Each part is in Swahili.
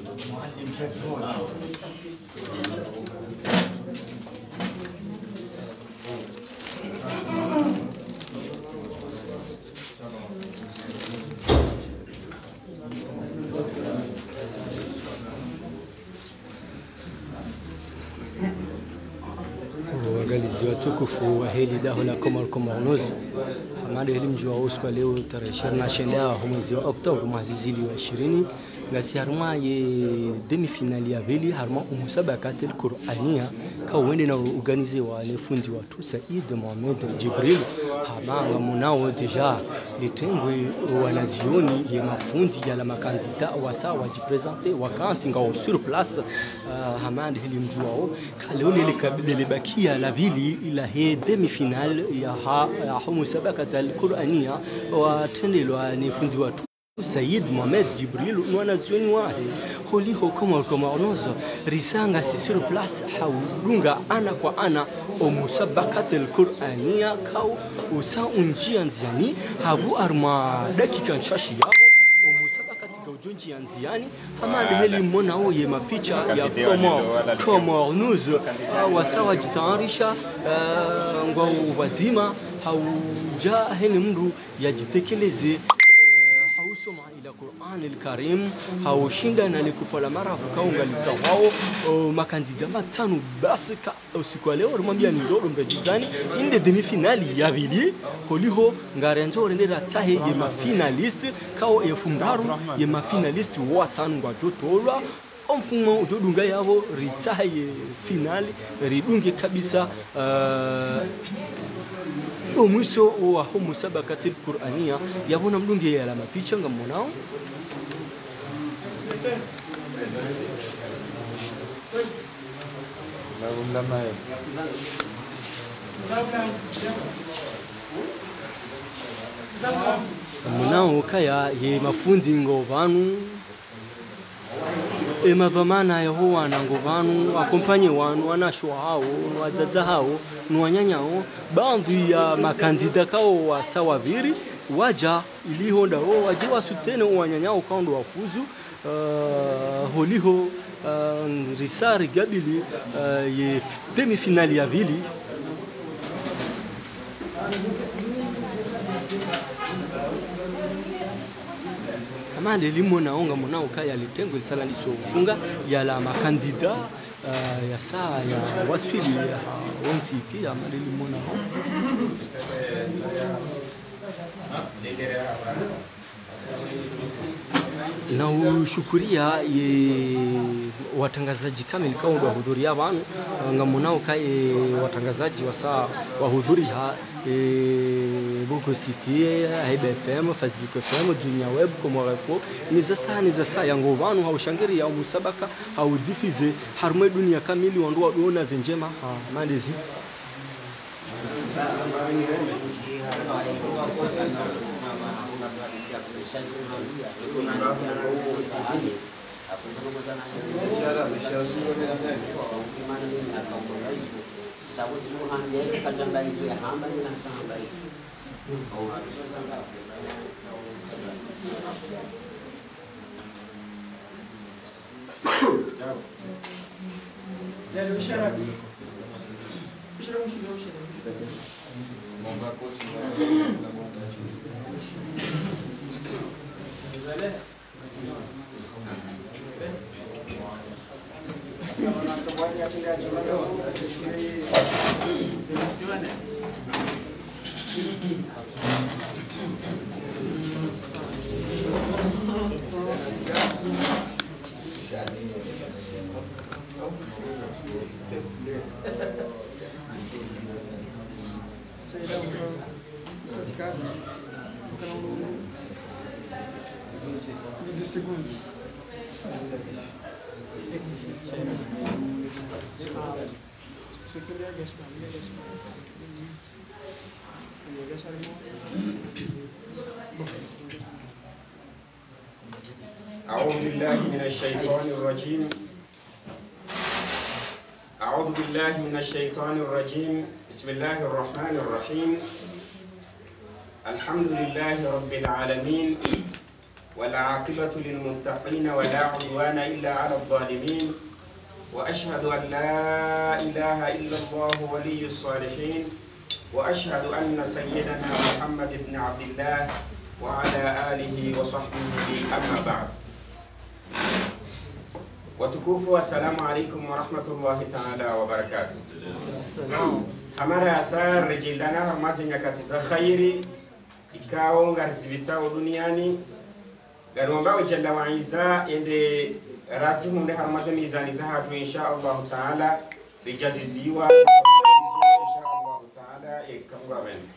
Waangalizi watukufu wa hili daho la Komoronoz, hamada hili mji wa usiku leo tarehe 29 mwezi wa Oktoba mwezi wa 20 ngasi harma ye demi finali ya vili harma umusabaqat al-Qur'aniya ka wende na organize wa le fundi wa tu Said Mohamed Jibril hamanga munao deja litengwe wanazioni ye mafundi ya la makandida wasawa jipresenter wakanti ngao sur place hamanda hili mji wao kaloni libakia la vili ila he demi final ya umusabaqat al-Qur'aniya wa tendelwa ni fundi wa Said Mohamed Jibril wanazioni wahe holiho Komoronoz risanga si sur place haulunga ana kwa ana umusabaqat al-Qur'aniya kau usa unjia nziani habu arma dakika nshashi yao umusabaqat gaujonji nziani hamande heli mona oye mapicha ya Komoronoz wasawa jitayarisha ngwa wazima hauja heni mru yajitekeleze soma ila Qur'an al-Karim haushinda na likupala mara kukaunga litawao makandida matano basi ka usiku leo rumambia ni ndoro mbejizani inde demi finali ya vili holiho ngarenzo rendera tahe ye mafinalist kao efundaru ye mafinalist watanu ngwa jotola omfumo ujodunga yavo ritahe finali ridunge kabisa mwisho wa umusabaqat al-Qur'aniya yabona mdunge ya la mapicha ngamonao munao kaya ye mafundi ngobanu madhamana ya huwa na nguvanu akompanye wanu wanashwa hao wazaza hao nuwanyanyao baadhi ya makandida kao wa sawaviri waja ilihonda wajiwa sutene wanyanyao kaundo wafuzu holiho risari gabili ye demi finali ya vili hamande limona onga monao kaya litengwe sala lisofunga ya la makandida ya saa ya wasili ya onsi pia hamande limona na ushukuria ye watangazaji kamili kao wa hudhuria wanu ngamonao kae watangazaji wa saa wa hudhuria Boko City, Haiba FM, Facebook FM, Dunia Web, Komorefo ni za saa yango wanu haushangiri ya musabaka haudifize harume dunia kamili wanduwa duona zenjema mandezi أعوذ بالله من الشيطان الرجيم. أعوذ بالله من الشيطان الرجيم. بسم الله الرحمن الرحيم. الحمد لله رب العالمين والعاقبة للمتقين ولا عدوان إلا على الظالمين وأشهد أن لا إله إلا الله ولي الصالحين وأشهد أن سيدنا محمد بن عبد الله وعلى آله وصحبه أما بعد. وتكوفوا والسلام عليكم ورحمة الله تعالى وبركاته. السلام. Hamara asar rejilana hamazi nyakati za khairi ikao ngarizibitao duniani garomba jalla wa izza ende rasi hunde hamazi mizani za hatu insha Allah taala rijaziziwa insha Allah taala ikamwa wenza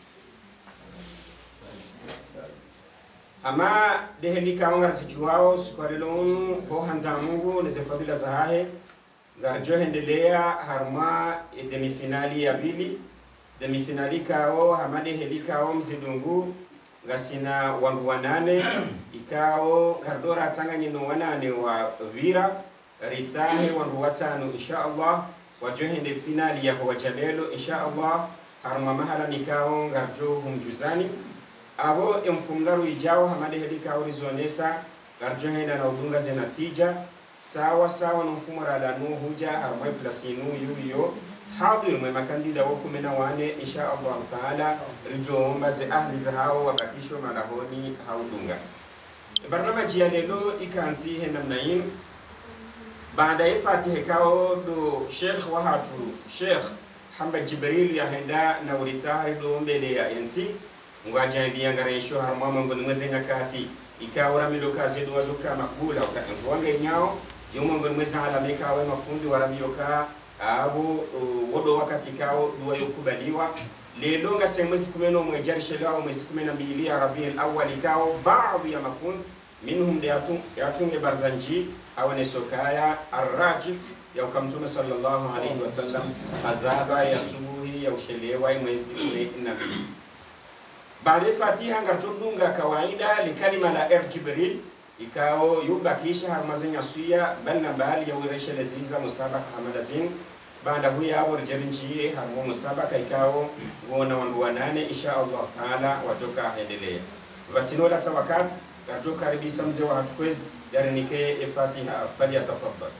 ama deheli kao ngarzichuao sikwalelonu ko hanza Mungu neze fadila za hahe garjo hendelea harma demifinali ya pili. Demifinali kao hamade heli kao mzidungu ngasina wangu wanane ikao gardora tanga nyino wanane wa vira ritahe wangu watano insha Allah wajo hende finali ya kwa jalelo insha Allah harma mahala nikao garjo humjuzani abo mfumlaru ijao hamade heli kao rizonesa garjo henda na udunga zenatija sawa sawa na mfumo la huja harmai plasinu yuyo hadir mwe makandida wa 14 insha Allah taala rijoomba ze ahli za hao wabakisho malahoni haudunga. Barnamaji ya lelo ikanzi hena mnaim baada ya fatiha kao do Sheikh wahatu Sheikh Hamba Jibril ya henda na uritari do mbele ya enzi ngwaja ndiya ngaresho harmama ngoni mweze nyakati ikawara milokazi do wazuka makbula wakati nyao yomo ngoni mweze alameka awe mafundi waramioka abo wodo wakati kao duwa yukubaliwa lelo nga semwezi 10 mwejari shelawa mwezi 12 ya Rabiul Awwal kao baadhi ya mafundi minhum yatunge Barzanji awane sokaya arrajih ya ukamtume sallallahu alayhi wasallam azaba ya subuhi ya ushelewa mwezi 12. Baada fatiha ngatudunga kawaida likalima la Jibril ikao yubakisha harmazenya suya balna bali ya ureshe leziza musabaka hamadazin baada huya abo rejerinji harmo musabaka ikao gona wandu wanane insha Allah taala watoka endelea vatinola tawakat garjo karibisa mzee wa hatukwezi yarinike fatiha bali atafadhal.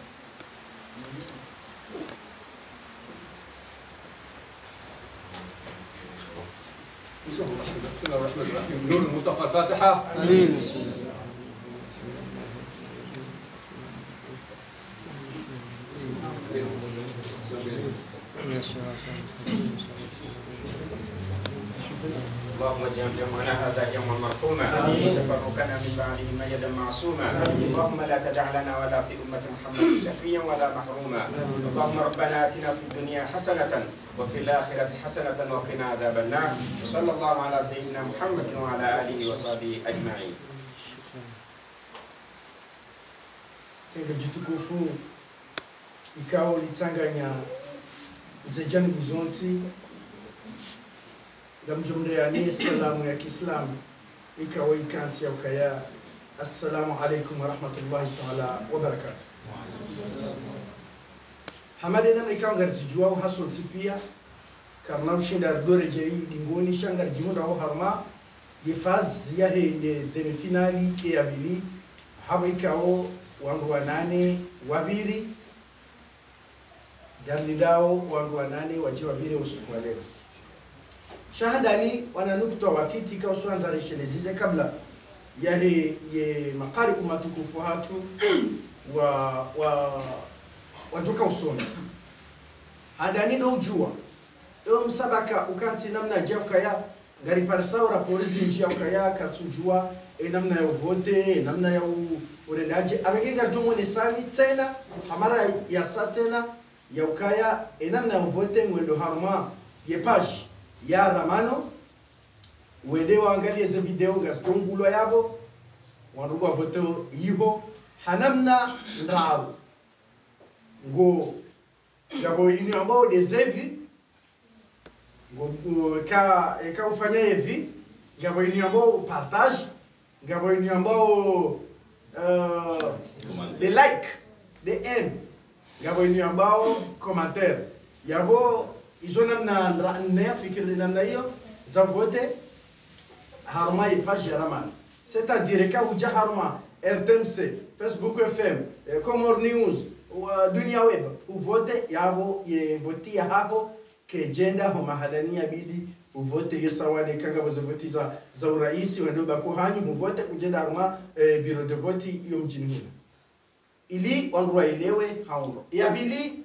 بسم الله الرحمن الرحيم. نور المصطفى الفاتحة. آمين. اللهم اجعل جمعنا هذا جمعا مرحوما وتفرقنا من بعده ميدا معصوما. اللهم لا تدع لنا ولا في أمة محمد شقيا ولا محروما. اللهم ربنا آتنا في الدنيا حسنة وفي الآخرة حسنة وقنا عذاب النار. وصلى الله على سيدنا محمد وعلى آله وصحبه أجمعين. Tega jitukufu ikao litanganya zejani buzonti gamjumreani salamu ya Kiislamu ikawa ikanti ya ukaya assalamu alaikum wa rahmatullahi ta'ala wa barakatuh. Hamadena ikawa ngarzijua haso tipia karna ushinda dore jei dingoni shangar jimunda ho harma yefaz ya he demifinali ke abili haba ikawa wangu wanane wabiri galilao wangu wanane waji wabiri usiku leo shahadani wananukta wakiti kwa swanza reshelezize kabla ya ye makari umatukufu hatu wa wajuka usoni hadani do ujua eo msabaka ukanti namna jauka ya ngari parsaura polisi njia ukaya katujua namna ya vote namna ya urendaji abegega jumwe sani tena hamara ya satena ya ukaya namna ya vote mwendo harma ye page ya ramano wende waangalie ze video ngastongulo yabo wandugu wa vote yiho hanamna ndraru ngo yabo ini ambao deserve ngo ka ufanya hivi ngabo ini ambao partage ngabo ini ambao the like the end ngabo ini ambao commentaire yabo izo namna fikiri namna hiyo za vote harma page ya ramano c'est-à-dire ka huja harma RTMC, Facebook FM, Comor News, Dunia Web, uvote yabo ye voti ya hapo ke jenda ho mahadania bidi uvote yesawane kanga voti za uraisi wendo bakuhani uvote kujenda harma biro de voti yo mjini huna ili wanduwa ilewe haundo ya bili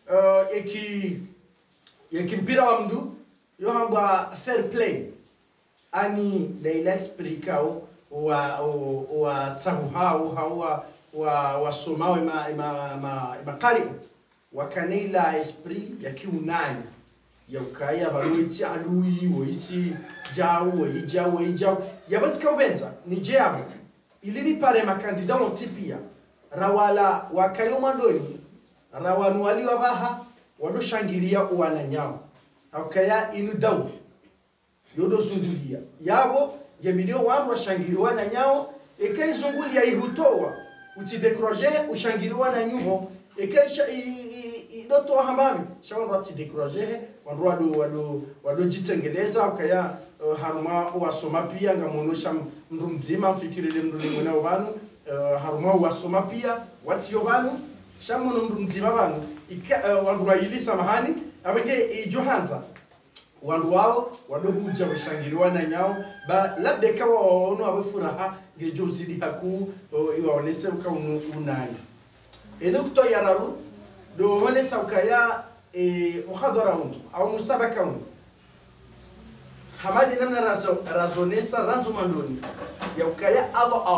eki mpira wa mdu yo hamba fair play ani leila explica wa tsahu hao wa somawe ma kali wakanila esprit ya kiunani ya ukaya baruiti alui woiti jawu ijawu yabatika ubenza ni jabo ili ni pale makandida motipia rawala wakayo mandoni rawanu wali wabaha wadoshangiria uwananyao akaya inu dawu yodo sundulia yabo gebilio watu washangiriwa na nyao ekaizungulia ihutoa utidekroje ushangiriwa na nyuho ekaisha idoto hamami shawandu atidekroje wado jitengeleza ukaya haruma wasoma pia ngamonosha mndu mzima mfikirile mndu limuna wanu haruma wasoma pia watiyo wanu shamono mndu mzima wanu wandu waili samahani abenge ijohanza wandu wao wadohuja washangiriwa na nyao ba labda kawa waonu wafuraha ngejo zidi haku iwaonese uka unani kuto yararu do honesa ukaya muhadara unu au musabaka unu hamadi namna razonesa ranzo mandoni ya ukaya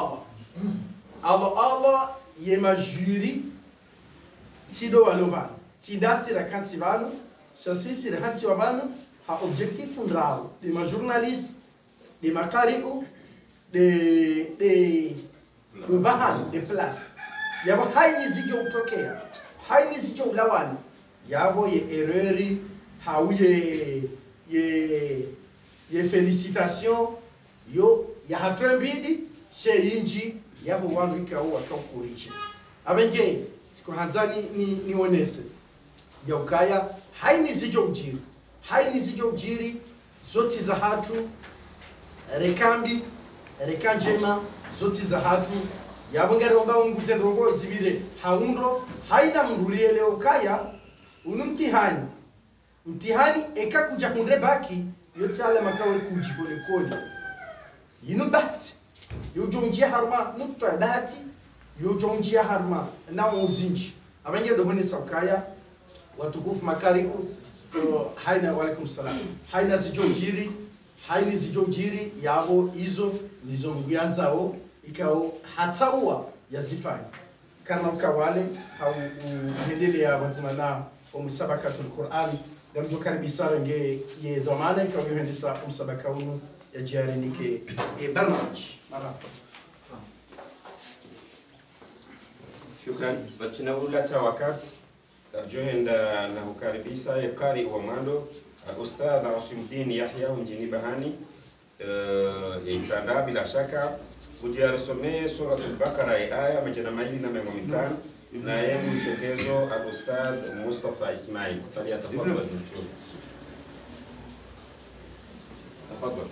Allah yema juri tido walobana tidasi rakanti vanu chasisi rakanti wabanu ha objectif fundrado de ma journaliste de ma qari'u de bahan de place yabo haini zijo utokea haini zijo ulawani yabo ye erreur hauye ye felicitation yo ya hatrembidi she inji yabo wandu ikawa akakuriche abenge siko hanzani ni onese ya ukaya haini zijo ujiri haini zijo ujiri zoti za hatu rekambi rekanjema zoti za hatu yabongere omba unguze ndongo zibire haundo haina mrurie leo kaya unumtihani mtihani eka kuja kundre baki yote ale makawe kuji kole kole yinu bahati yojonjia harma nukta bahati yojonjia harma na uzinji abenge dohone saukaya watukufu makari haina walaikum salam haina zijojiri yabo hizo nizo mguyanzao ikao hataua yazifanya kana ukawale hau hendele ya wazimana wa musabakatul Qur'an gamjo karibisa nge ye dhamana kwa hendisa musabaka unu ya jari nike barnamij marhaba. Shukran. Batina ulata wakati arjohenda na hukaribisa yakari wa mando al-Ustadh Asimuddin Yahya mjini Bahani itanda bila shaka kujiarusomee sura al-Baqara aya majana maili na 105 na yeye mshekezo al-Ustadh Mustafa Ismail faliyatafadhal. Tafadhal.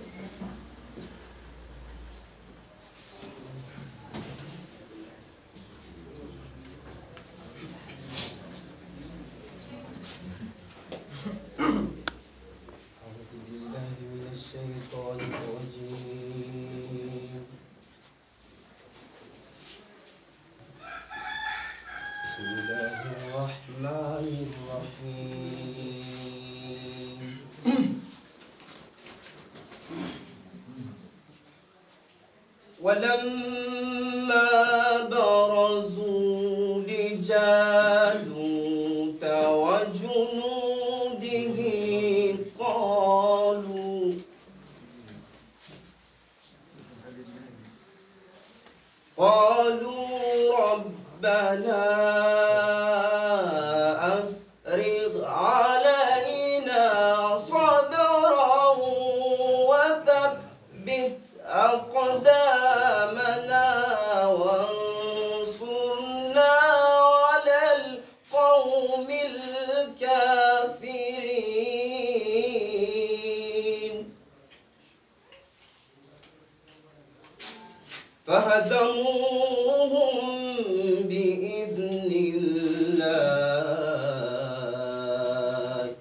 ولما برزوا لجالوت وجنوده قالوا ربنا أفرغ علينا صبرا وثبت أقدامنا وانصرنا على القوم الكافرين فهزموهم بإذن الله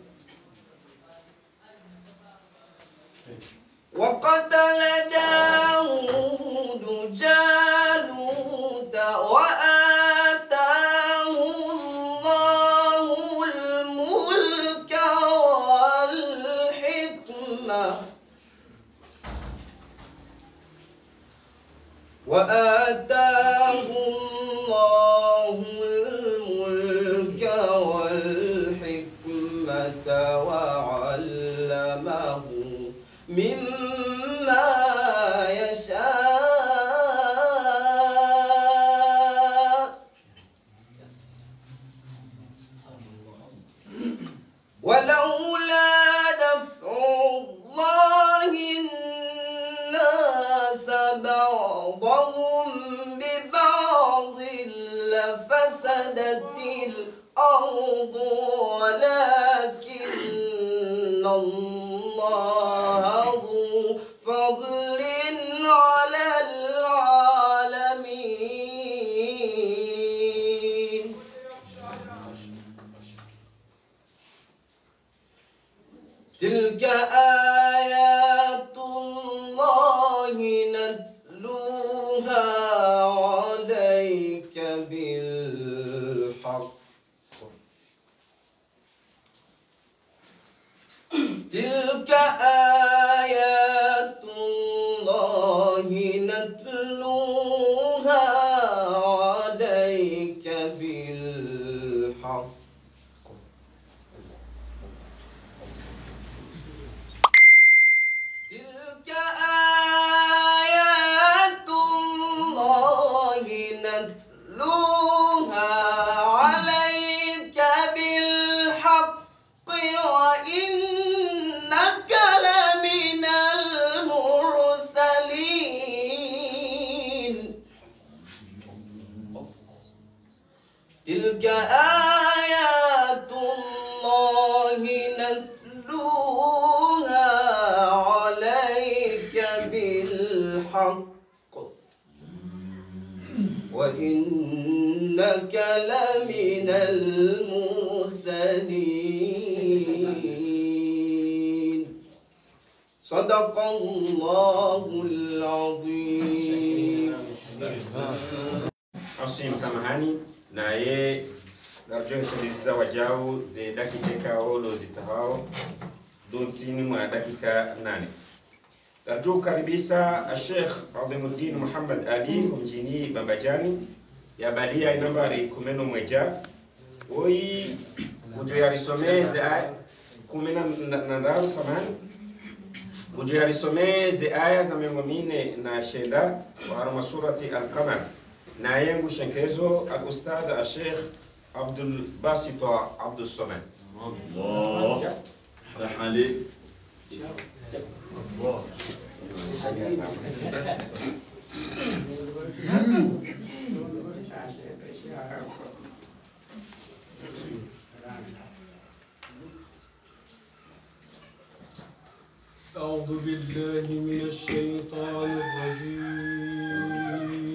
وقتل داود جالوت وآتاه الله الملك والحكمة وعلمه مما يشاء ولولا دفع الله الناس بعضهم ببعض لفسدت الأرض ولكن الله ذو فضل على العالمين تلك آيات الله نتلوها عليك بالحق تلك آيات الله نتلوها عليك بالحق تلك آيات الله نتلوها عليك بالحق وإنك لمن المرسلين تلك آيات الله نتلوها عليك بالحق وإنك لمن المرسلين صدق الله العظيم. Asim samahani na ye garjo shiriza wajao ze dakika holo zitahao donsini mwa dakika 8 garjo karibisa Sheikh Adhimuddin Muhammad Ali mjini Bambajani ya badia nambari 11 oi ujo yarisomeze aya 10 samahani ujo yarisomeze aya za 104 wa surati al-Qamar na yengu shenkezo al-Ustadh al-Sheikh Abdul Basit Abdul Samad. Allah tahali Allah أعوذ بالله من الشيطان الرجيم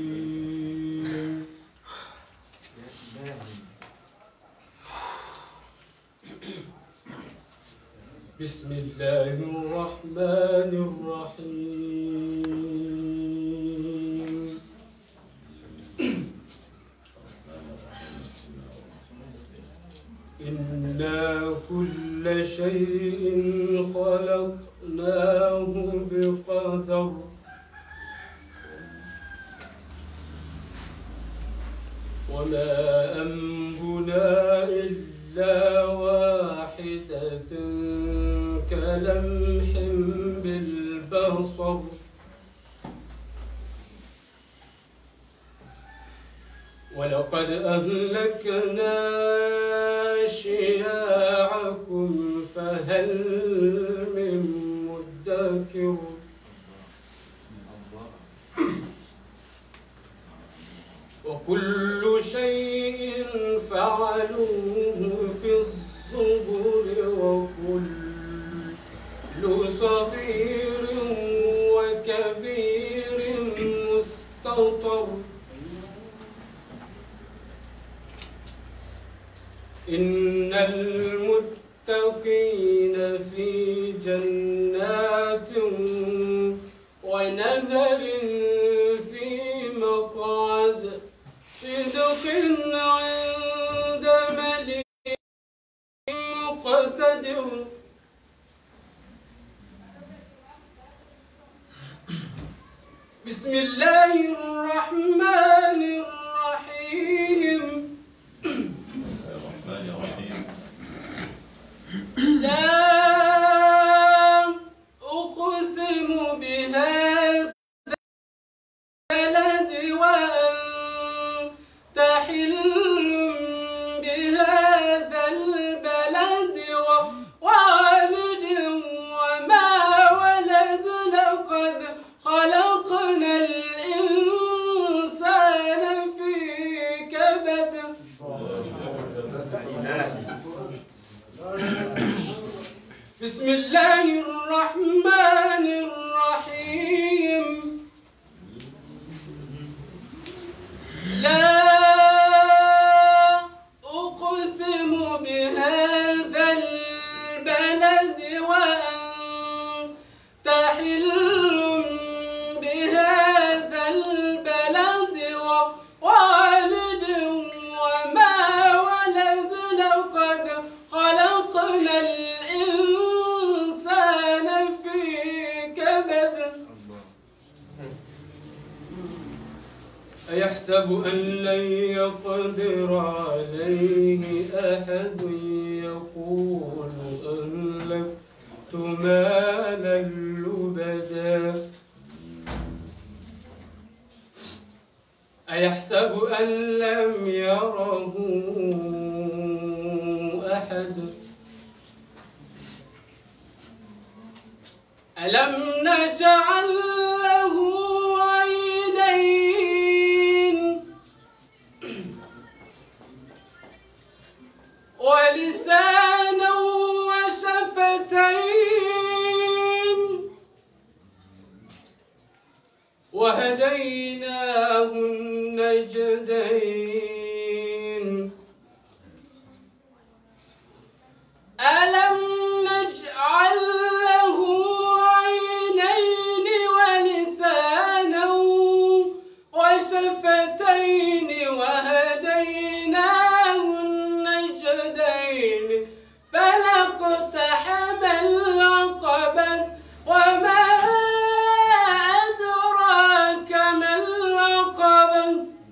بسم الله الرحمن الرحيم إنا كل شيء خلقناه بقدر وما أمرنا إلا واحدة كلمح بالبصر ولقد أهلكنا شياعكم فهل من مدكر وكل شيء فعلوه في الزبر وكل صغير وكبير مستطر إن المتقين في جنات ونهر في مقعد صدق عند ملك مقتدر. بسم الله الرحمن الرحيم. الرحمن الرحيم. لا أقسم بهذا البلد وأنت حل بهذا البلد ووالد وما ولد لقد خلقنا الإنسان في كبد. بسم الله الرحمن الرحيم. لا أقسم بهذا البلد وأنت حل بهذا البلد ووالد وما ولد لقد خلقنا الإنسان في كبد. أيحسب أن لن يقدر عليه أحد يقول أهلكت مالا لبدا. أيحسب أن لم يره أحد. ألم نجعل له عينين ولسانا وشفتين وهديناه النجدين. ألم نجعل له عينين ولسانا وشفتين وهديناه النجدين فلاقتحم العقبة وما أدراك ما العقبة.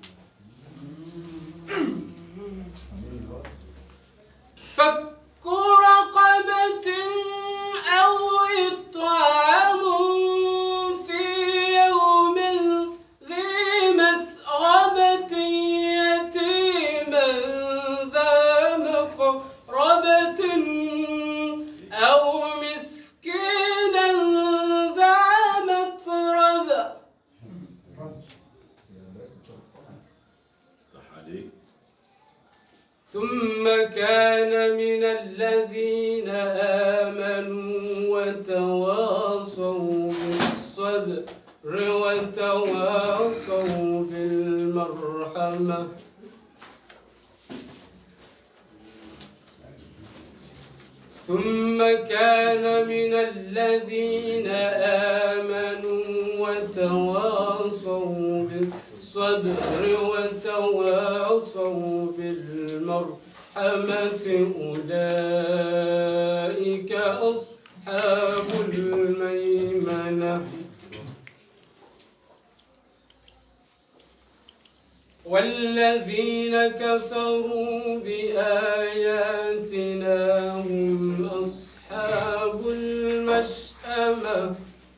فك رقبة أو إطعام في يوم ذي مسغبة يتيما ذا مقربة أو مسكينا ذا متربة. ثم كان من الذين آمنوا وتواصوا بالصبر وتواصوا بالمرحمة. ثم كان من الذين آمنوا وتواصوا بالصبر وتواصوا بالمرحمة أولئك أصحاب الميمنة. والذين كفروا بآياتنا هم أصحاب المشأمة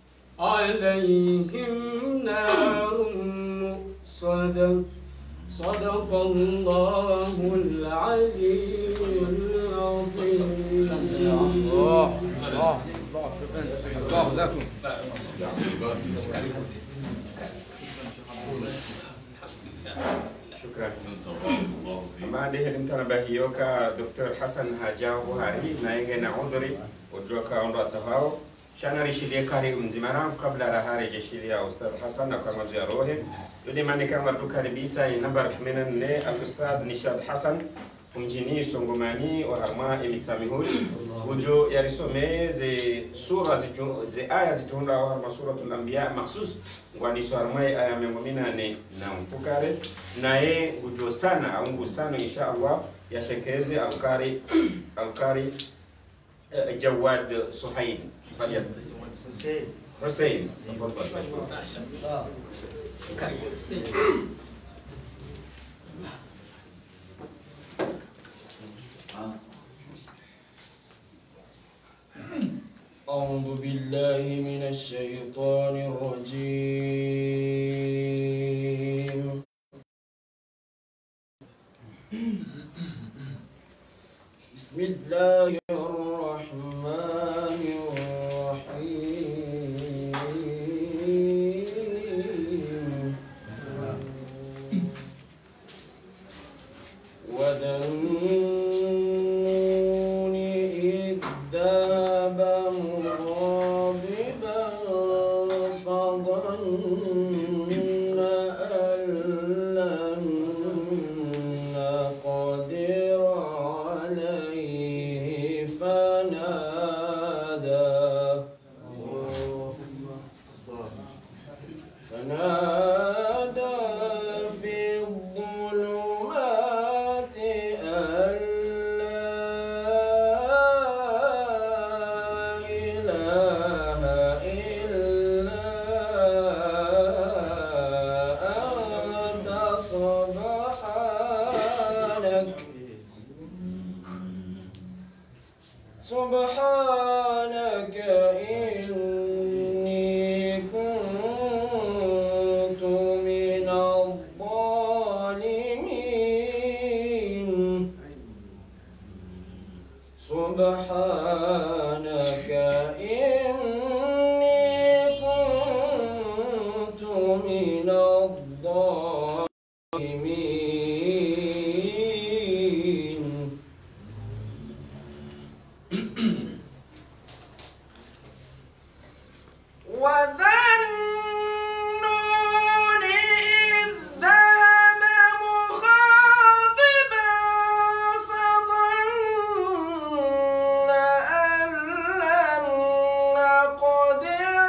عليهم نار مؤصدة. صدق الله العلي العظيم. الله لكم. شكرا. ما ده انتنا بهيوكا دكتور حسن هاجاو بوهاري نايجنا عذري وجوكا عمرو تفاو شانا رشيدي كاري انزمانا قبل رهاري جشيليا أستاذ حسن أكرم زياروه يودي ماني كان مردوكا نبيسا ينبر من الأستاذ نشاد حسن umjini songomani wa harma emitsamihuri ujo yarisome ze aya zitunda wa harma suratul anbiya maksus ngwani so harma aya 108 na mfukare naye ujo sana aungu sana insha Allah yashekeze alkari جواد صهيب حسين أعوذ بالله من الشيطان الرجيم بسم الله الرحمن الرحيم وذا النون إذ ذهب مغاضبا فظن أن لن نقدر عليه فنادى في الظلمات أن لا إله إلا أنت سبحانك إني كنت من الظالمين سبحانك إني كنت من الظالمين وذا النون إذ ذهب مغاضبا فظن أن لن نقدر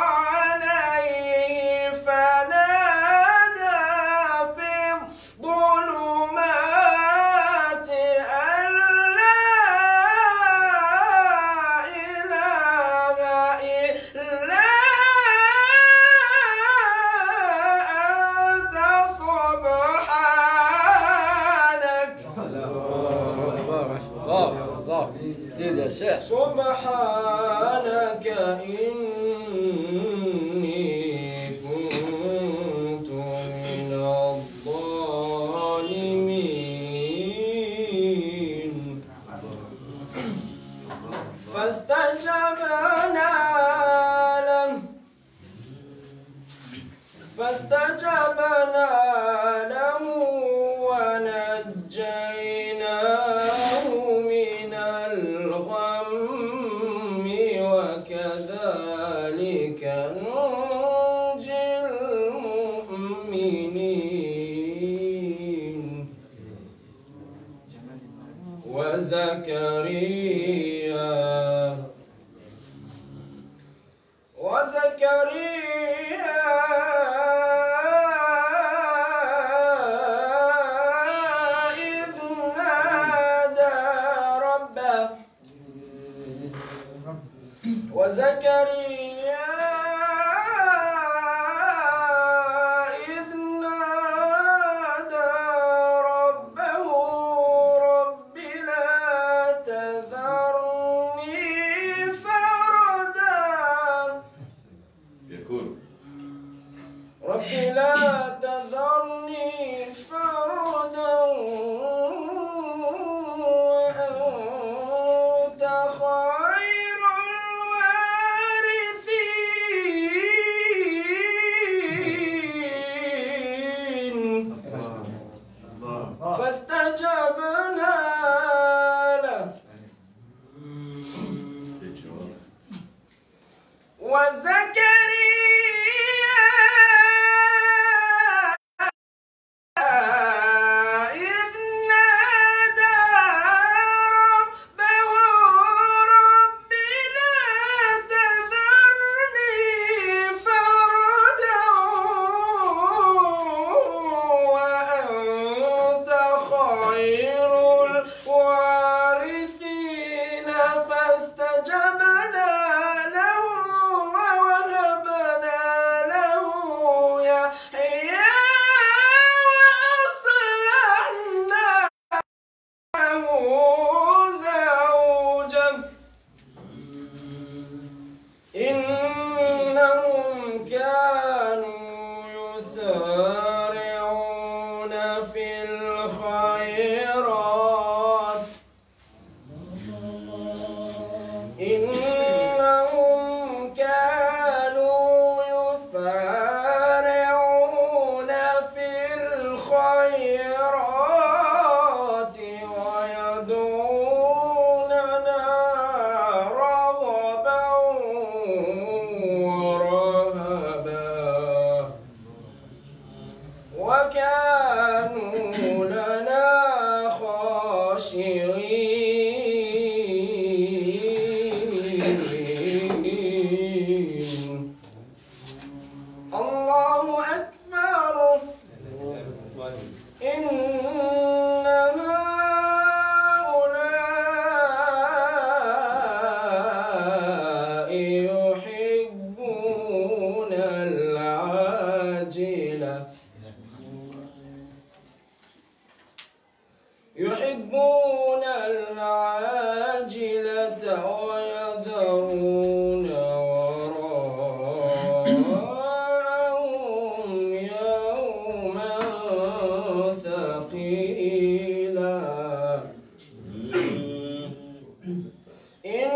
عليه فنادى في الظلمات أن لا إله إلا أنت سبحانك إني كنت من الظالمين فاستجبنا له ونجيناه من الغم وكذلك ننجي المؤمنين وزكريا إذ نادى ربه رب لا تذرني فردا رب لا تذرني فردا وأنت خير الوارثين في الخيرات إنهم كانوا يسارعون في الخيرات ويدعوننا رغبا ورهبا وكانوا لنا خاشعين. الله أكبر. إن هؤلاء يحبون العاجلة ويذرون وراءهم يوما ثقيلا. إن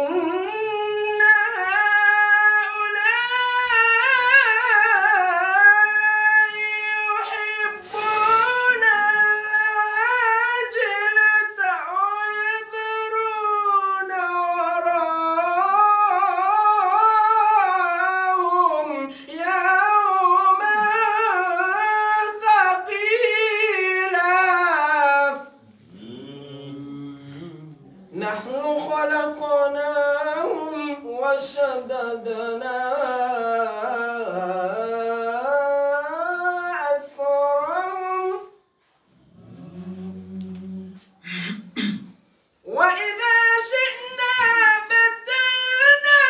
هؤلاء يحبون العاجلة ويذرون وراءهم يوما ثقيلا. نحن خلقناهم وشددنا أسرهم وإذا شئنا بدلنا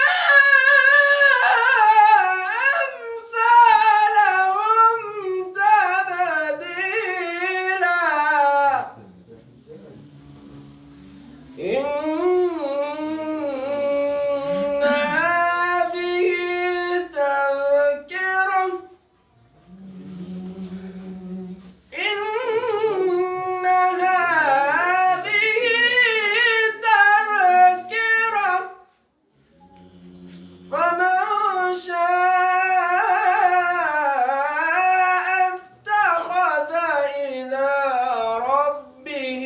أمثالهم تبديلا. إن هذه تذكرة فمن شاء اتخذ إلى ربه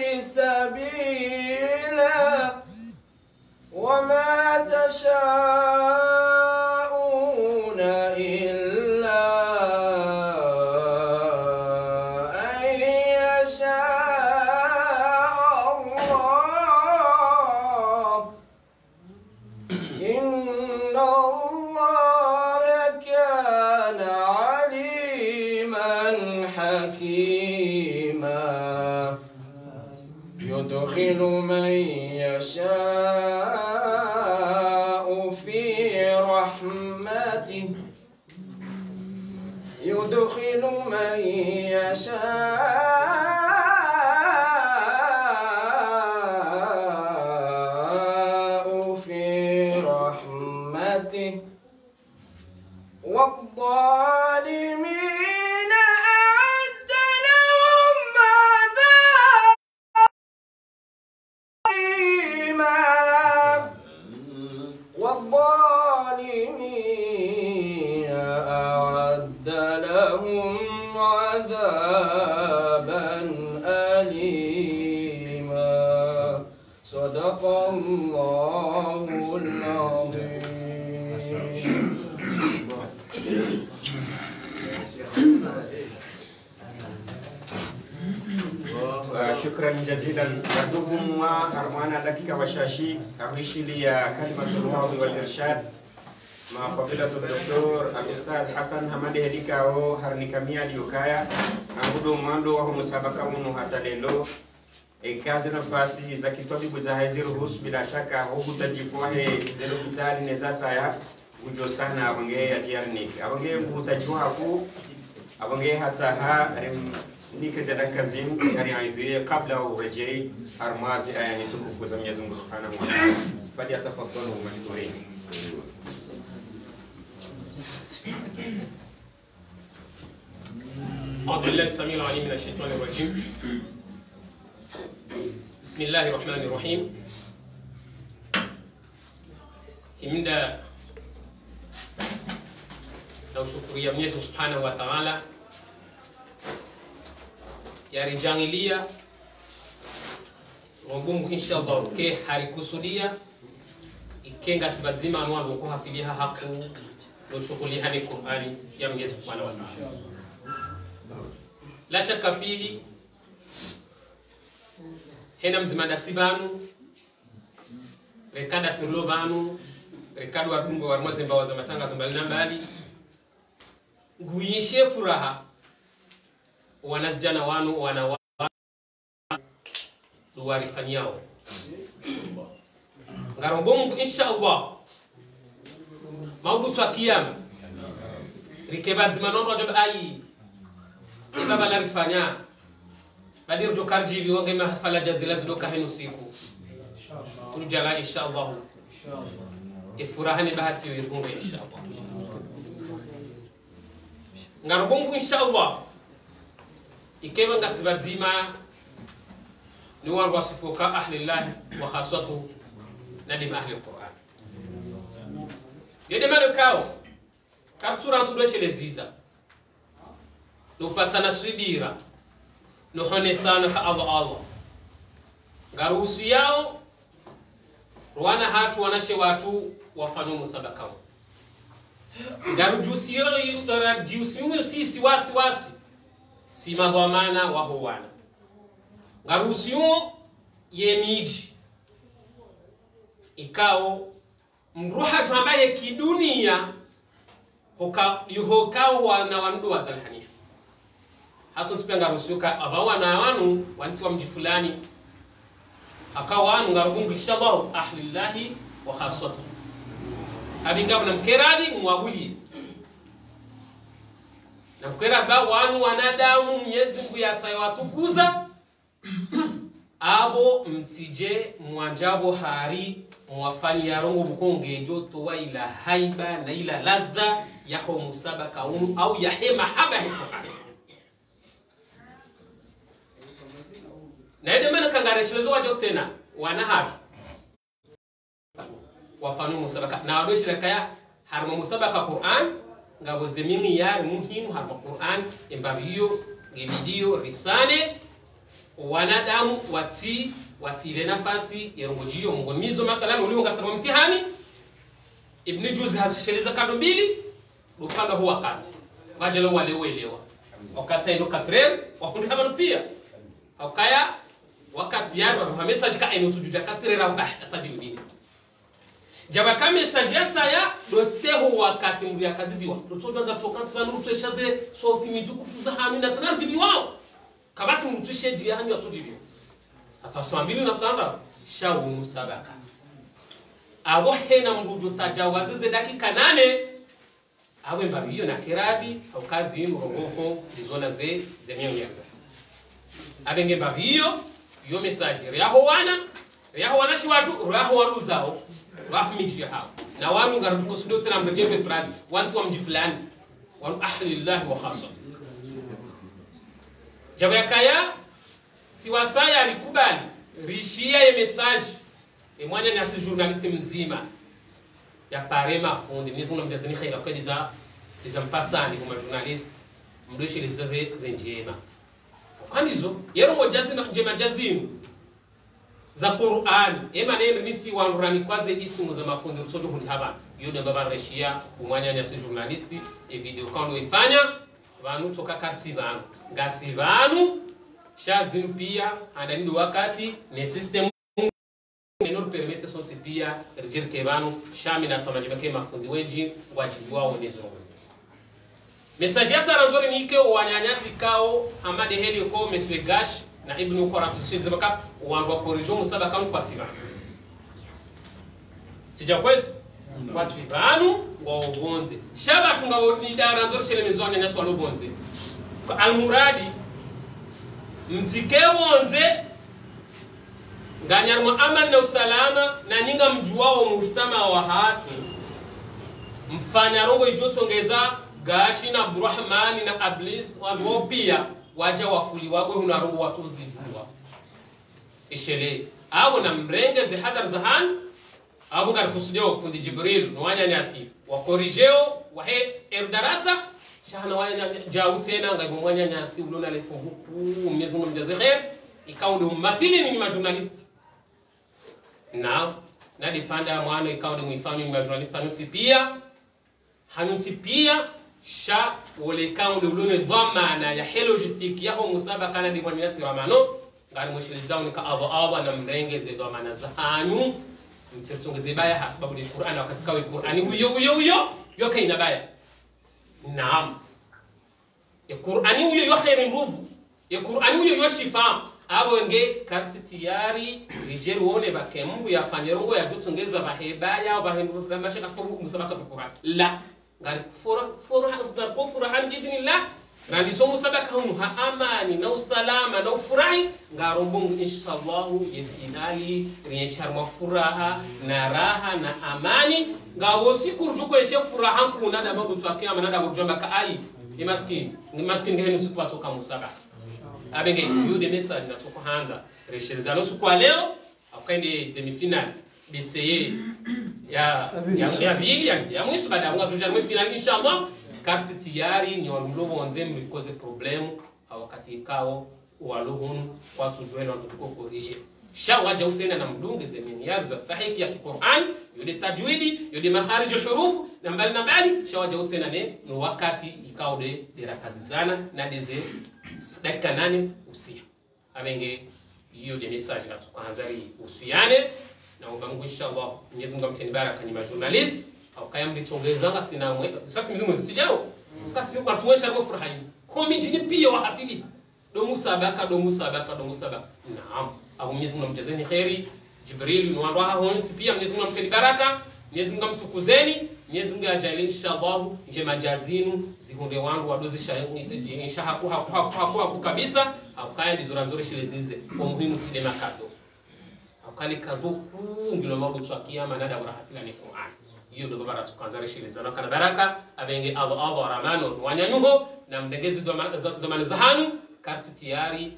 سبيلا. وما تشاءون إلا أن يشاء الله. إن الله كان عليما حكيما. يدخل من يشاء في رحمته يدخل من يشاء في رحمته والظالمين أعد لهم عذابا أليما. والظالمين أعد لهم عذابا أليما. صدق الله العظيم. شكرا جزيلا. ردوهم وهرمانا دقيقة وشاشي أبيشي لي كلمة الوعظ والإرشاد مع فضيلة الدكتور الأستاذ حسن حمدي هديكا أو هرنيكاميا ليوكايا أنقدو ماندو وهو مسابقة ونهاتاليلو kazi nafasi za kitabu za hizi ruhusu bila shaka hukutajifuahe zelo bitali neza saya ujo sana abange atiarnik abange hutajiwa ku abange hata ha nike za kazin kari aidhi kabla urejei armazi ayani tukufu za Mwenyezi Mungu Subhanahu wa Ta'ala. Fadi atafadhalu mashkurin. أعوذ بالله السميع العليم من الشيطان الرجيم. بسم الله الرحمن الرحيم. Himda na ushukuria Mwenyezi Mungu Subhanahu wa Ta'ala yarijangilia Mungu inshallah ke harikusudia ikenga sibazima anwa ko hafilia haku no shughuli hani Qur'ani ya Mwenyezi Mungu Subhanahu wa Ta'ala. La shaka fihi hena mzimanda sibanu rekada sirlo banu rekado wadungo wa mazemba wa matangazo mbali nguishe furaha wanasijana wanu wana duwarifanyao ngarongongu inshallah maudu kiyama rikebazi manondo job ayi baba la rifanya badir jo karji wonge mahfala jazila zidoka henu siku turjala inshallah ifurahani bahati wirungu inshallah ngarongongu inshallah ikewa ngasibazima ni watu wasifuka ahlillah wa khaswatu nadim ahli alquran yede malokao kaptura tudwesheleziza no patsana swibira no hone sana ka Allah ngaruhusu yao wana hatu wanashe watu wafanu musabaka ngarujusiyo yurajusiyo sisi wasi si madhamana wa huwana ngaruhusiyo yemiji ikao mruhatu ambaye kidunia yuhokao wana wandu wa zalhania haso sipenga rusuka abawa na wanu wanti wa mji fulani akawa wanu ngarugungu inshallah ahlillahi wa khaswatu abingabu na mkeradi mwabuli na mkera ba wanu wanadamu Mwenyezi Mungu yasayawatukuza abo mtije mwanjabo hari mwafani ya rongo bukongejo towa ila haiba na ila ladha yaho musabaka au yahe mahaba hiko na ede mana kangareshelezo wajo tena wana hatu wafanu musabaka na wadoshi lakaya harma musabaka Qur'an ngabo zemini yari muhimu harma Qur'an embabiyo gebidio risale wanadamu watile nafasi yerongojio mngonizo mathalan ulio ngasema mtihani Ibn Juz hasisheleza kado mbili dukanga huwa wakati majalo wale uelewa wakati ino katrer wakundi haba pia akaya wakati yari wa message ka ino tujuja katrera bah asajili nini jaba ka message ya saya dosteho wakati mbuya kaziziwa dotojanza tokansi banu rutweshaze so timidu kufuza hamina tanarjibi wao kabati mtushe jiani watujivyo atasambili na sanda shawu musabaka abo hena mrujo tajawazize dakika 8 awe mbabiyo na kirabi au kazi mrogoko zona ze zenyenyaza abenge mbabiyo yo message yaho wana shi watu raho waluzao rahmiji hao na wanu ngaruko sudo tena mjembe frazi wanti wa mji fulani wa ahlillah wa khassa Jabakaya siwasaya alikubali rishia ye message emwanya ni asi journalist mzima ya parema fundi mwenyezi Mungu amjazeni khaira kwa diza mpasani kwa journalist mdoshi lizaze zenjema kanizo yero mojazima njema jazimu za Qur'an neno nisi wanurani kwaze isimu za mafundi rusojo hundi haba yode baba rishia umwanya ni asi journalist video kando ifanya vanu toka karti vanu ngasi vanu shazinu pia andani wakati ne system enor permite sonse pia rejirke vanu shamina tonajibake mafundi wenji wajibu wao nezozi message ya saranzori nike wanyanyasi kao amade heli ko meswe gash na ibnu qaratu shizabaka wanwa korijo musabaka mkwatiba sijakwezi watibanu wa ubonze shaba tungaboni daranzori shele mezwane naswa lobonze kwa almuradi mzike bonze nganyarmo aman na usalama na ninga mjuwao mujtama wa hatu mfanya rongo ijotongeza gashi na Abdurrahmani na Ablis wao pia waja wafuli wagwe hunarongo watuzijua ishele abo na mrengeze hadar zahan abo ngar kusudia ufundi Jibril no wanya nyasi wa korigeo wa he darasa shahana wanya jawu tena ngai mwanya nyasi ulona le fungu Mwenyezi Mungu mjaze khair ikawa ndio mmathili ni majournalist na dipanda mwana ikawa ndio mfano ni majournalist hanuti pia sha wole ikawa ndio ulone dhamana ya logistique yaho musabaka na bigwani nasi ramano ngari mwishiliza unika aba na mrengeze dhamana za hanyu mtsirtongeze baya hasababu ni Qur'an wakati kawe Qur'ani huyo yoka inabaya naam ya Qur'ani huyo yo khairin ruvu ya Qur'ani huyo yo shifa abo nge karti tiyari rijeri wone bakembu ya fanyerongo ya jutongeza bahebaya bahendu mashaka sababu musabaka kwa Qur'an la ngari fura han idhnillah randi somu sabaka hum ha amani na usalama na ufurahi ngarombungu inshallah ya finali riyeshar mafuraha na raha na amani ngawosi kurjuko yeshe furaha kuna da babu twakia manada burjamba ka ai maskini ngehenu sipatu kama musabaka abenge yude message na tukuhanza resherizano kwa leo akaende demi-finale BCE ya vili ya mwisho baada ya kuja finali inshallah karti tiyari ni walulo wanze mlikoze problem wakati kao waluhun watu juela tuko corrige sha waja usena na mdunge zemeniari za stahiki ya Qur'an yude tajwidi yude makharij huruf na mbali sha waja usena ne no wakati ikao de rakazizana na deze dakika 8 usia abenge hiyo de message na tukaanzari usiane na Mungu inshallah Mwenyezi Mungu amteni baraka ni majournalist au kaya mlitongezanga sina mwe sasa mzimu sijao kasi watuwesha kwa furaha komiti ni pia wahafili do musabaka naam au Mwenyezi Mungu amtezeni khairi Jibril ni wanroha hon pia Mwenyezi Mungu amteni baraka Mwenyezi Mungu amtukuzeni Mwenyezi Mungu ajalie inshallah nje majazinu zihunde wangu wadozisha inshallah hapo kabisa au kaya ndizura nzuri shilezize kwa muhimu sinema kado au kali kado ngilo mambo twakia manada warahafila ni Qur'an hiyo ndio baba tukaanza resheleza kana baraka abenge Allah ramano wanyanyuho na mdegezi dhamana za hanu karti tiyari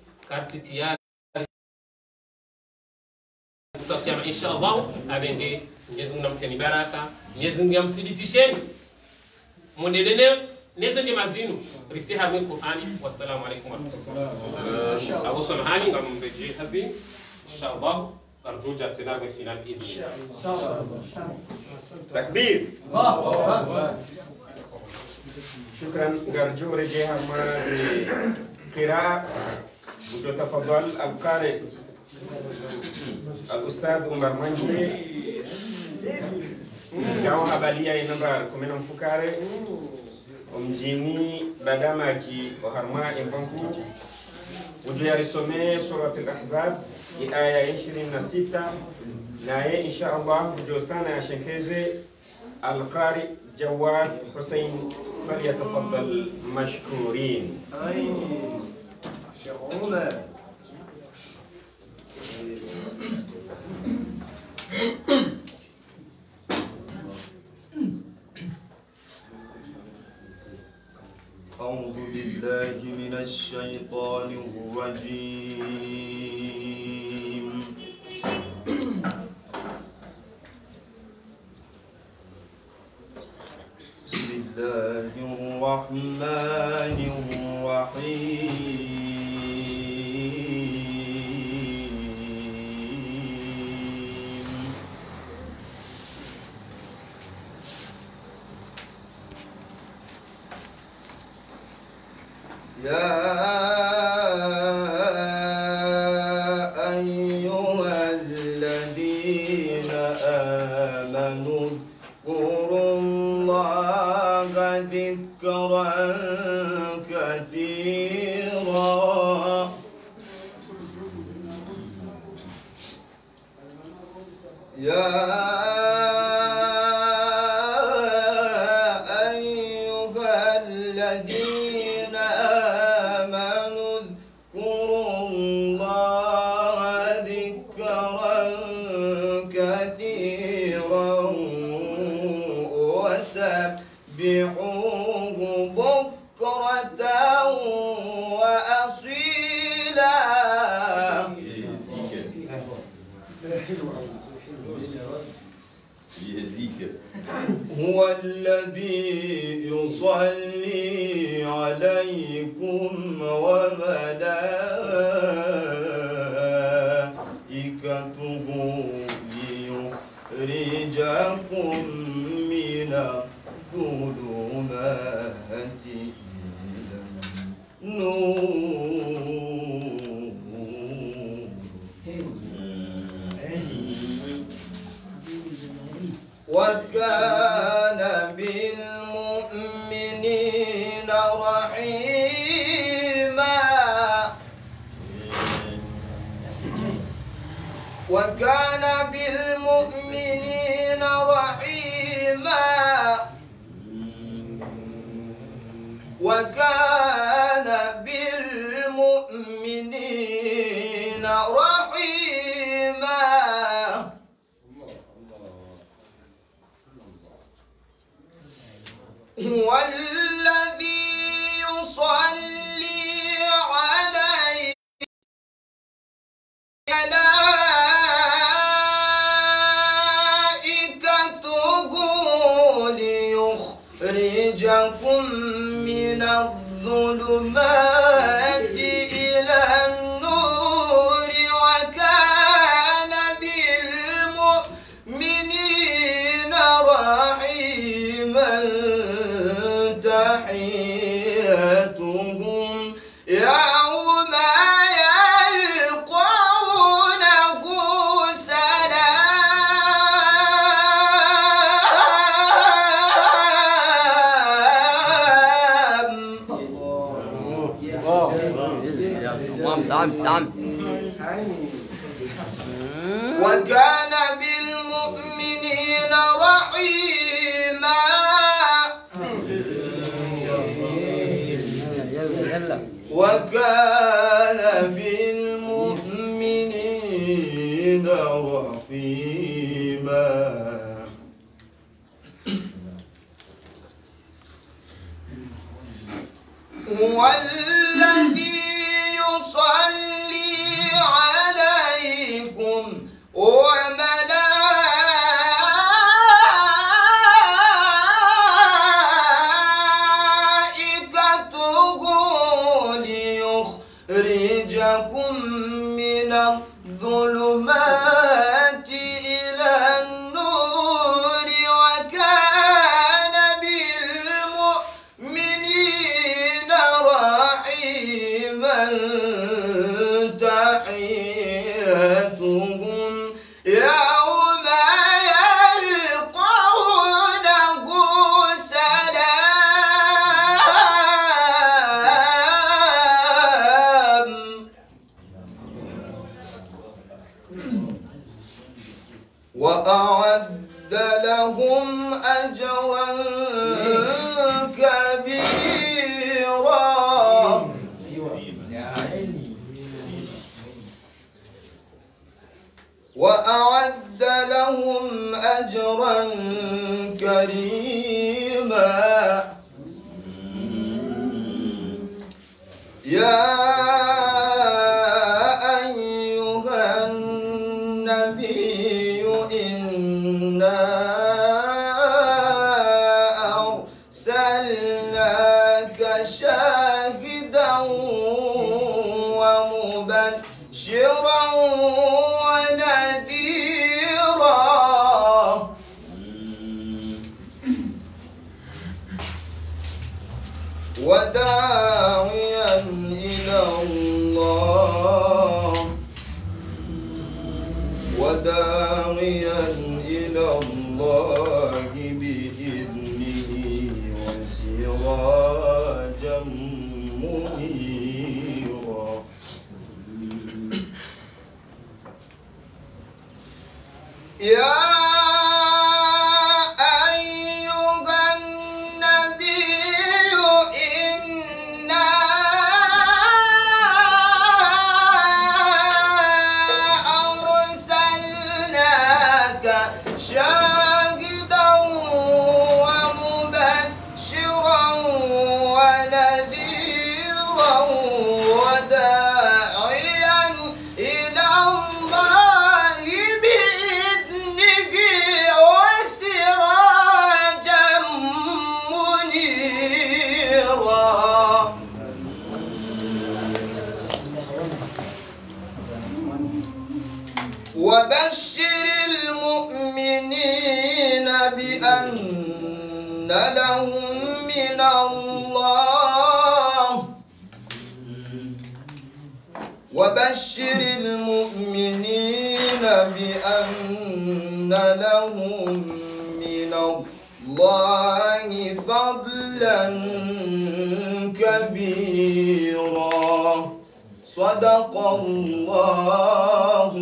tukiama inshallah abenge Mwenyezi Mungu namteni baraka Mwenyezi Mungu amthibitisheni mondelene neze ndi mazinu rifiha mwe Qur'ani wassalamu alaykum wa rahmatullahi Abu Samahani ngambeje hazin inshallah arjuja tena kwa final inshallah takbir shukran garjo rejeha ma qira'a وتتفضل القارئ الأستاذ عمر منجي جاو habalia inamba kumena mfukare omjini badamaji oharma imbanku ujo yarisome surat al-ahzab aya 26 naye insha Allah ujo sana yashekeze القارئ جواد حسين فليتفضل مشكورين. أعوذ بالله من الشيطان الرجيم. بسم الله الرحمن الرحيم. يا أيها الذين آمنوا اذكروا الله ذكرا يهزيك. هو الذي يصلي عليكم وملائكته ليخرجكم من الظلمات إلى النور وكان بالمؤمنين رحيما وكان بالمؤمنين رحيما وكان بالمؤمنين رحيما هو الذي يصلي عليه ملائكته ليخرجكم من الظلمات إلى النور وكان بالمؤمنين رحيما تحيتهم يوم يلقونه سلام نعم وكان بالمؤمنين رحيما وكان بالمؤمنين رحيما هو الذي يصلي عليكم وملائكته ليخرجكم من الظلمات إلى النور وكان بالمؤمنين رحيما تحيتهم يوم يلقونه سلام وأعد لهم أجرا كبيرا وأعد لهم أجرا كريما يا أيها النبي إنا أرسلناك شاهدا ومبشرا ونذيرا وداعيا إلى الله بإذنه وسراجا منيرا يا أيها النبي إنا أرسلناك شاهدا ومبشرا ونذيرا وداعيا إلى الله بإذنه وبشر المؤمنين بأن لهم من الله وبشر المؤمنين بأن لهم من الله فضلا كبيرا صدق الله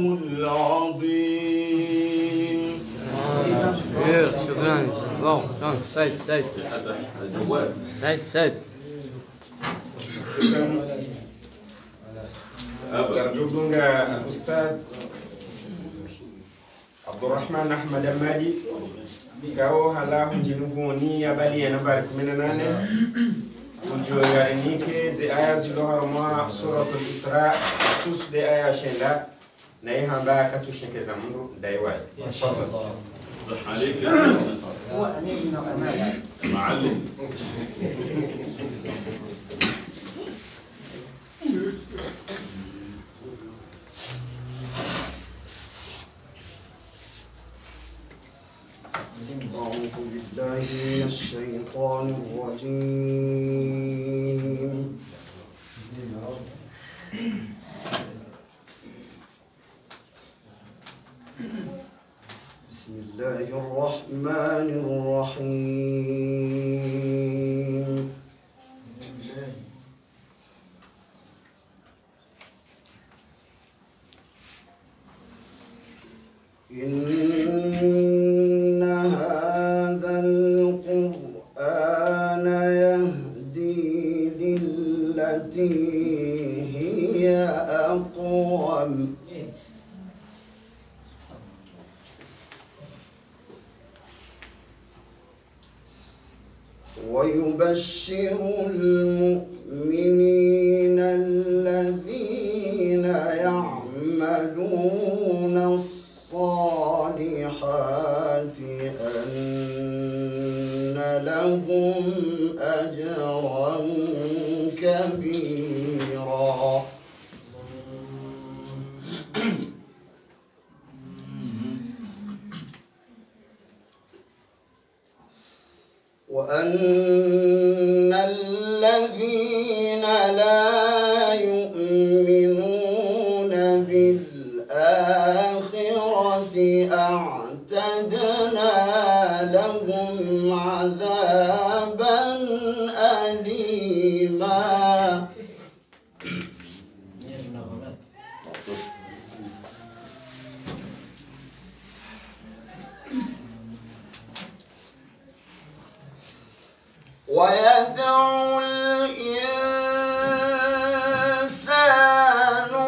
العظيم. شكرا. سعيد الجواب. سعيد أرجوكم الأستاذ عبد الرحمن أحمد المالي كاو هلا جنوفوني يبالي أنا بارك من أنا وجو يارنيك زي آية زلوها رما سورة الإسراء سوس دي آية شنلا نايها با كاتو شنك زمرو دايواي. تفضل. صح عليك يا معلم. أعوذ بالله من الشيطان الرجيم. بسم الله الرحمن الرحيم. إن هذا القرآن يهدي للتي هي أقوم ويبشر المؤمنين الذين يعملون الصالحات أن لهم أجرا كبيرا. وأن الذين لا يؤمنون بالآخرة أعتدنا لهم عذابا أليما. ويدعو الإنسان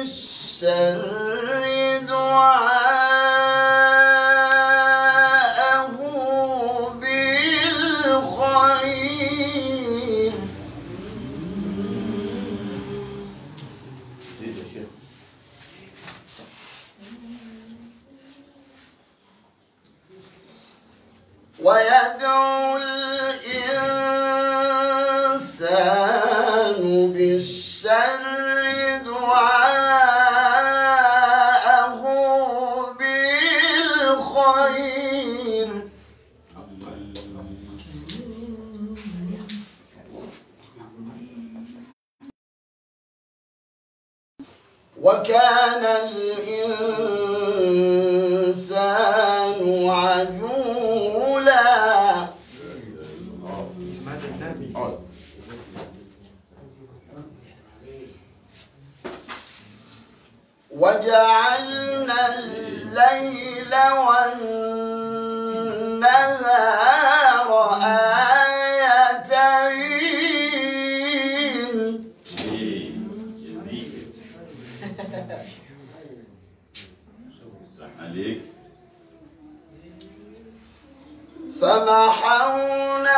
بالشر دعاءه بالخير. ويدعو الإنسان بالشر دعاءه بالخير. وكان الإنسان عجولا. وجعلنا الليل والنهار آيتين صح عليك. فمحونا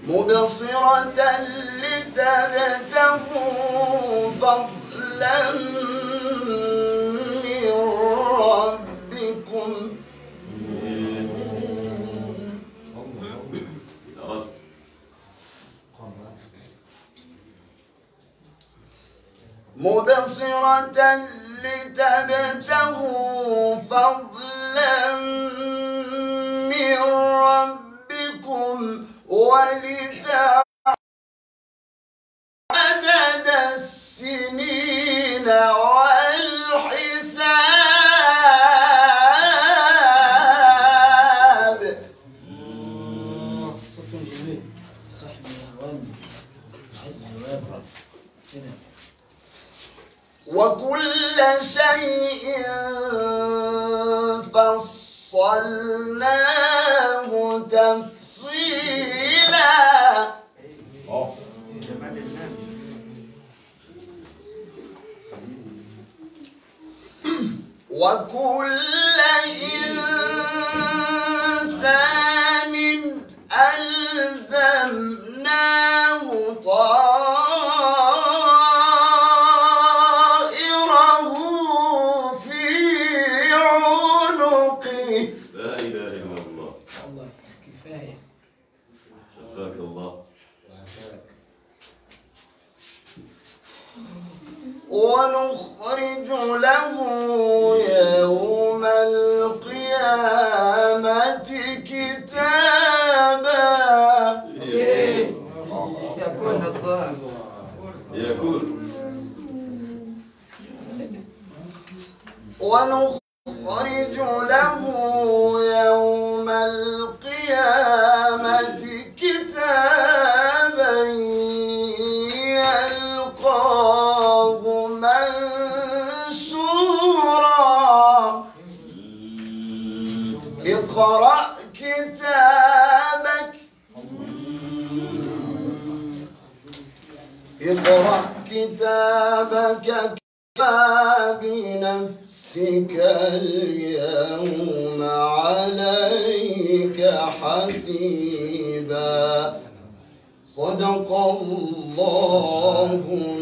مبصرة لتبتغوا فضلا من ربكم درست. مبصرة لتبتغوا فضلا من ربكم ولتعدد السنين والحساب. صوت جميل. صح يا هوان. عايز جواب كده. وكل شيء فصلناه تفصيلا. وكل إنسان ألزمناه طائره في عنقه. لا إله إلا الله. الله كفاية. شفاك الله. ونخرج له يوم القيامة كتابا. يكون الضال. يقول ونخرج له يوم القيامة كتابا يلقاه منشورا. اقرأ كتابك. اقرأ كتابك كفى بنفسك اليوم عليك حسيبا. صدق الله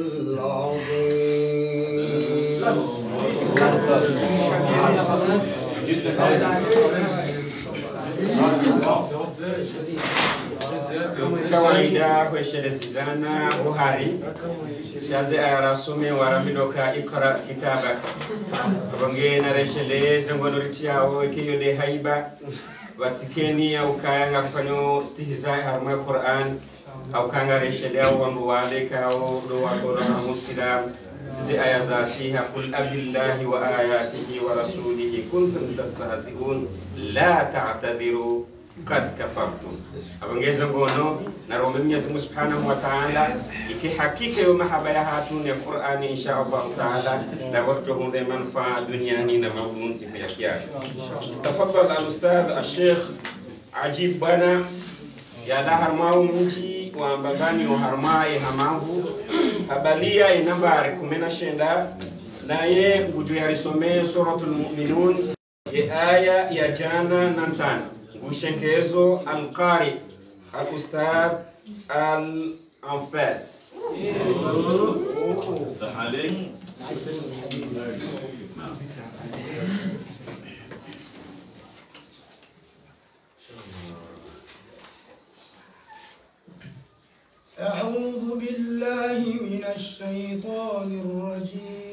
kawaida kwesherezizana buhari shaze arasume waramidoka ikra kitabak abange naresheleze ngono richiao ikiyo de haiba watsikeni au kayanga kufanyo stihza harma Qur'an au kanga resheleo wangu waleka au do watola muslim zi aya za siha kul abillahi wa ayatihi wa rasulihi kuntum tastahzi'un la ta'tadiru قد كفرتم abangeza ngono na rombe Mwenyezi Mungu Subhanahu wa Ta'ala ikihakika yo mahaba hatun ya Qur'ani insha Allah Ta'ala na watu hunde manufaa duniani na maunzi ya kiasi. Tafadhal al-ustadh al-sheikh Ajib bana ya laharmau mji wa mbagani wa harmai hamavu habalia inambari 19 naye nguju yarisome suratul mu'minun ya aya ya jana na mtana وشنكيزو القارئ الأستاذ الأنفاس. استح عليك. أعوذ بالله من الشيطان الرجيم.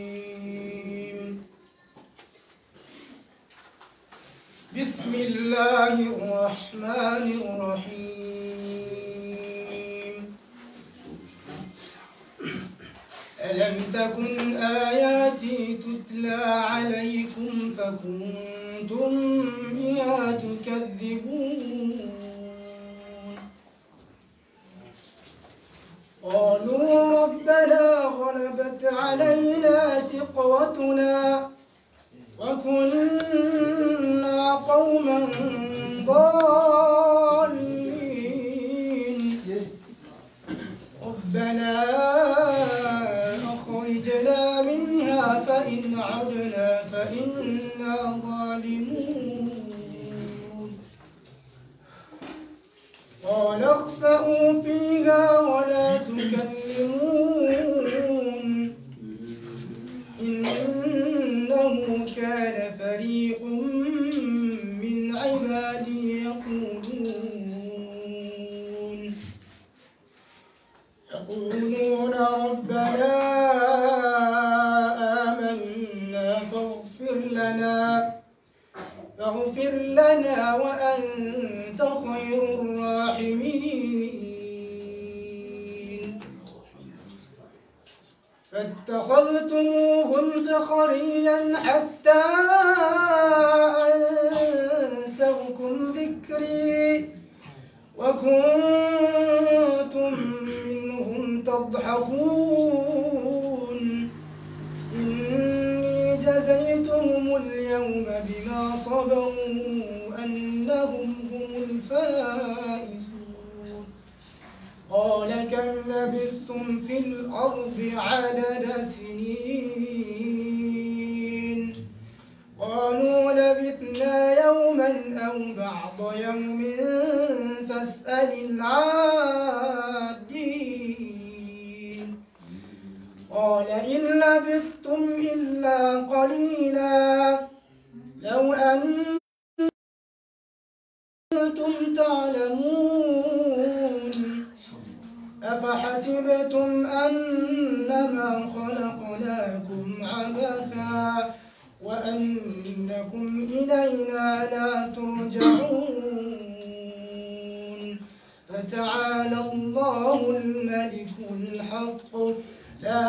بسم الله الرحمن الرحيم. ألم تكن آياتي تتلى عليكم فكنتم بها تكذبون. قالوا ربنا غلبت علينا شقوتنا وكنا قوما ضالين. ربنا أخرجنا منها فإن عدنا فإنا ظالمون. قال تخسأوا فيها ولا تكلمون إنه كان فريق من عبادي يقولون ربنا آمنا فاغفر لنا وأنت خير الراحمين فاتخذتموهم سخريا حتى أنسوكم ذكري وكنتم منهم تضحكون إني جزيتهم اليوم بما صبروا أنهم هم الفائزون قال كم لبثتم في الأرض عدد سنين قالوا لبثنا يوما أو بعض يوم فاسأل العادين قال إن لبثتم إلا قليلا لو أنتم تعلمون أفحسبتم أنما خلقناكم عبثا وأنكم إلينا لا ترجعون فتعالى الله الملك الحق لا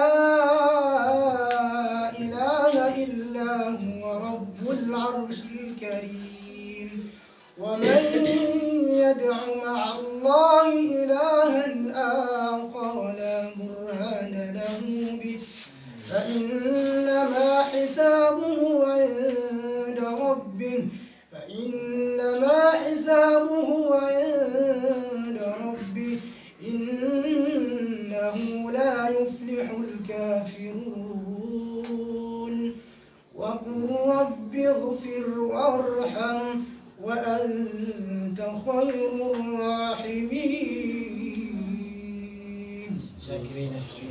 إله إلا هو رب العرش الكريم ومن يدع مع الله إلها آخر لا برهان له به فإنما حسابه عند ربه إنه لا يفلح الكافرون وقل رب اغفر وارحم وأنت خير الراحمين. شاكرين.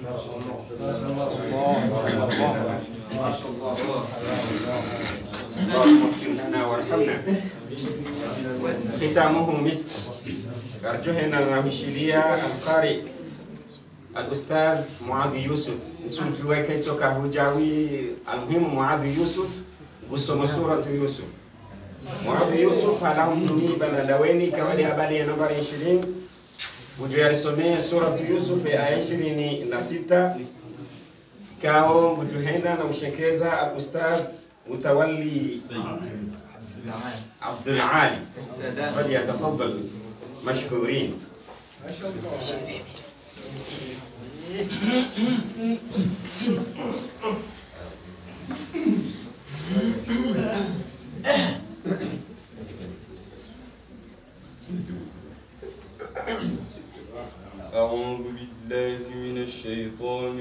اللهم اغفر لنا وارحمنا. ختامه مسك. أرجوهنا نهشليا القارئ الأستاذ معاذ يوسف. نسول جواكي توكا هجاوي المهم معاذ يوسف قصة سورة يوسف. معاذ يوسف على مني بلدويني كوالي أبالي نمبر 20 وجوارسوني سورة يوسف آية 26 كاو بجوهنا نوشكيزا الأستاذ متولي عبد العالي فليتفضل مشكورين. أعوذ بالله من الشيطان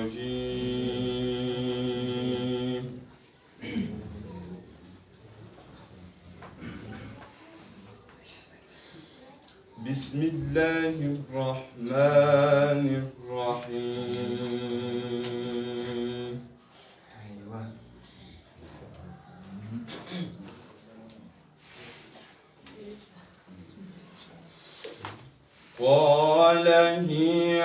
الرجيم. بسم الله الرحمن الرحيم. قال هي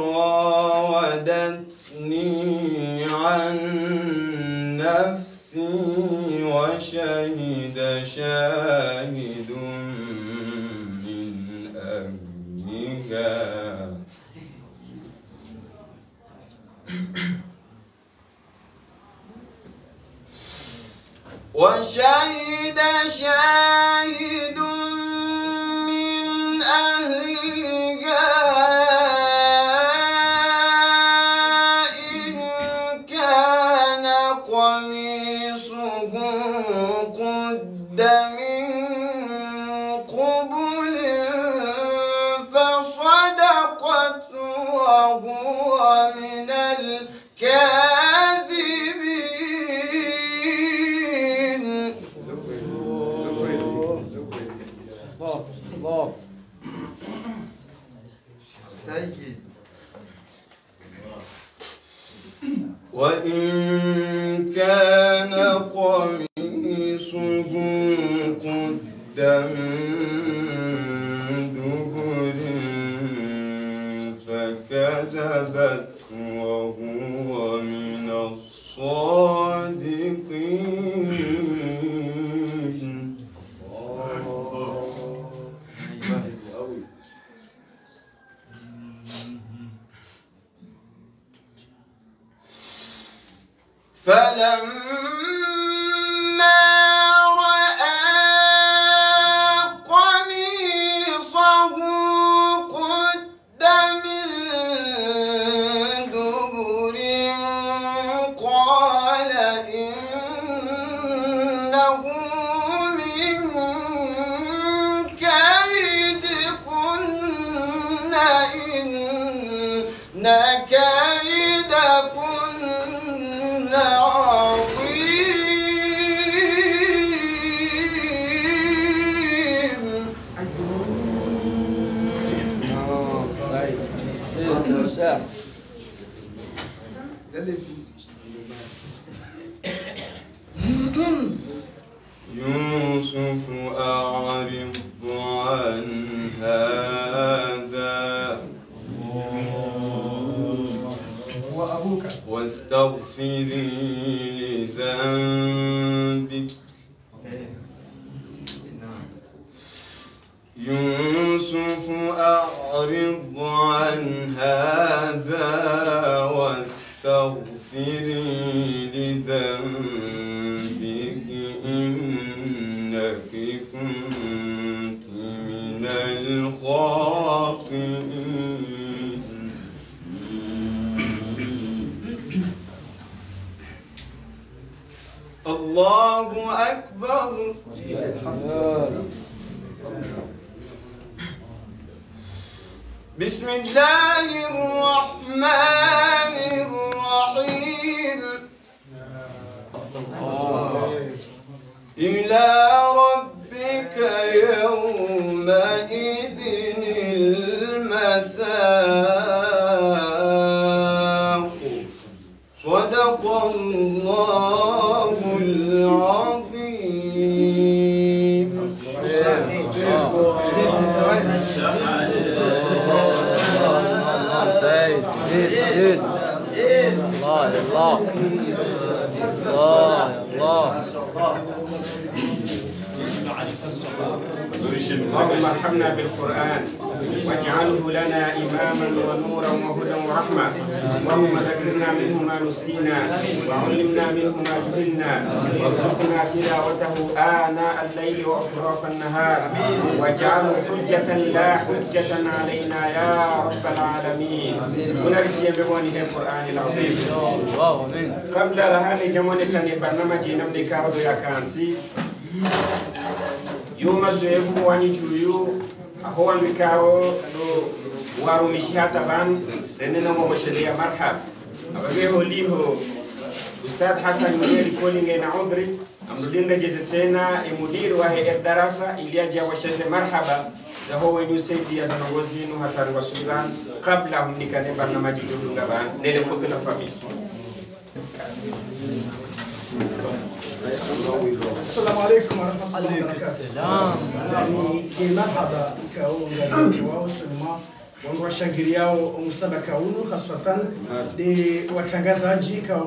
راودتني عن نفسي وشهد شاهد من أهلها وشهد شاهد من أهلها إن كان قميصه قد من قبل فصدقت وهو من الكاذبين. كان قميصه قد من دبر فكذبت وهو من الصادقين. فلما رأى قميصه قد من دبر قال إنه من كيدكن إن كيدكن عظيم. يوسف أعرض عن هذا واستغفري لذنبك. يوسف أعرض عن هذا واستغفري لذنبك إنك كنت من الخاطئين. الله أكبر. بسم الله الرحمن الرحيم. إلى ربك يومئذ المساق. صدق الله العظيم. الله اللهم ارحمنا بالقرآن واجعله لنا إماما ونورا وهدى ورحمة. اللهم ذكرنا منه ما نسينا وعلمنا منه ما جهلنا وارزقنا تلاوته آناء الليل وأطراف النهار واجعله حجة لا حجة علينا يا رب العالمين. ونرجي بمونه القرآن العظيم. قبل لهاني جموني سني برنامج نملي كاربو يا كانسي yuma zoevu wani juyu aho wani kao do waru mishihata ban renena mo sheria marhab abage holiho Ustadh Hassan Muniri Kolinge na udhri amrudinda jezetena mudir wa darasa iliaja washeze marhaba za huwa yusaidi ya zanogozinu hatari wa Sudan kabla humnikane barnamaji judunga ban nele foto la famille. السلام عليكم ورحمة الله وبركاته. يعني مرحبا كاونغا نيكوا وسلما washangiliao msabaka huu haswatan de watangazaji ka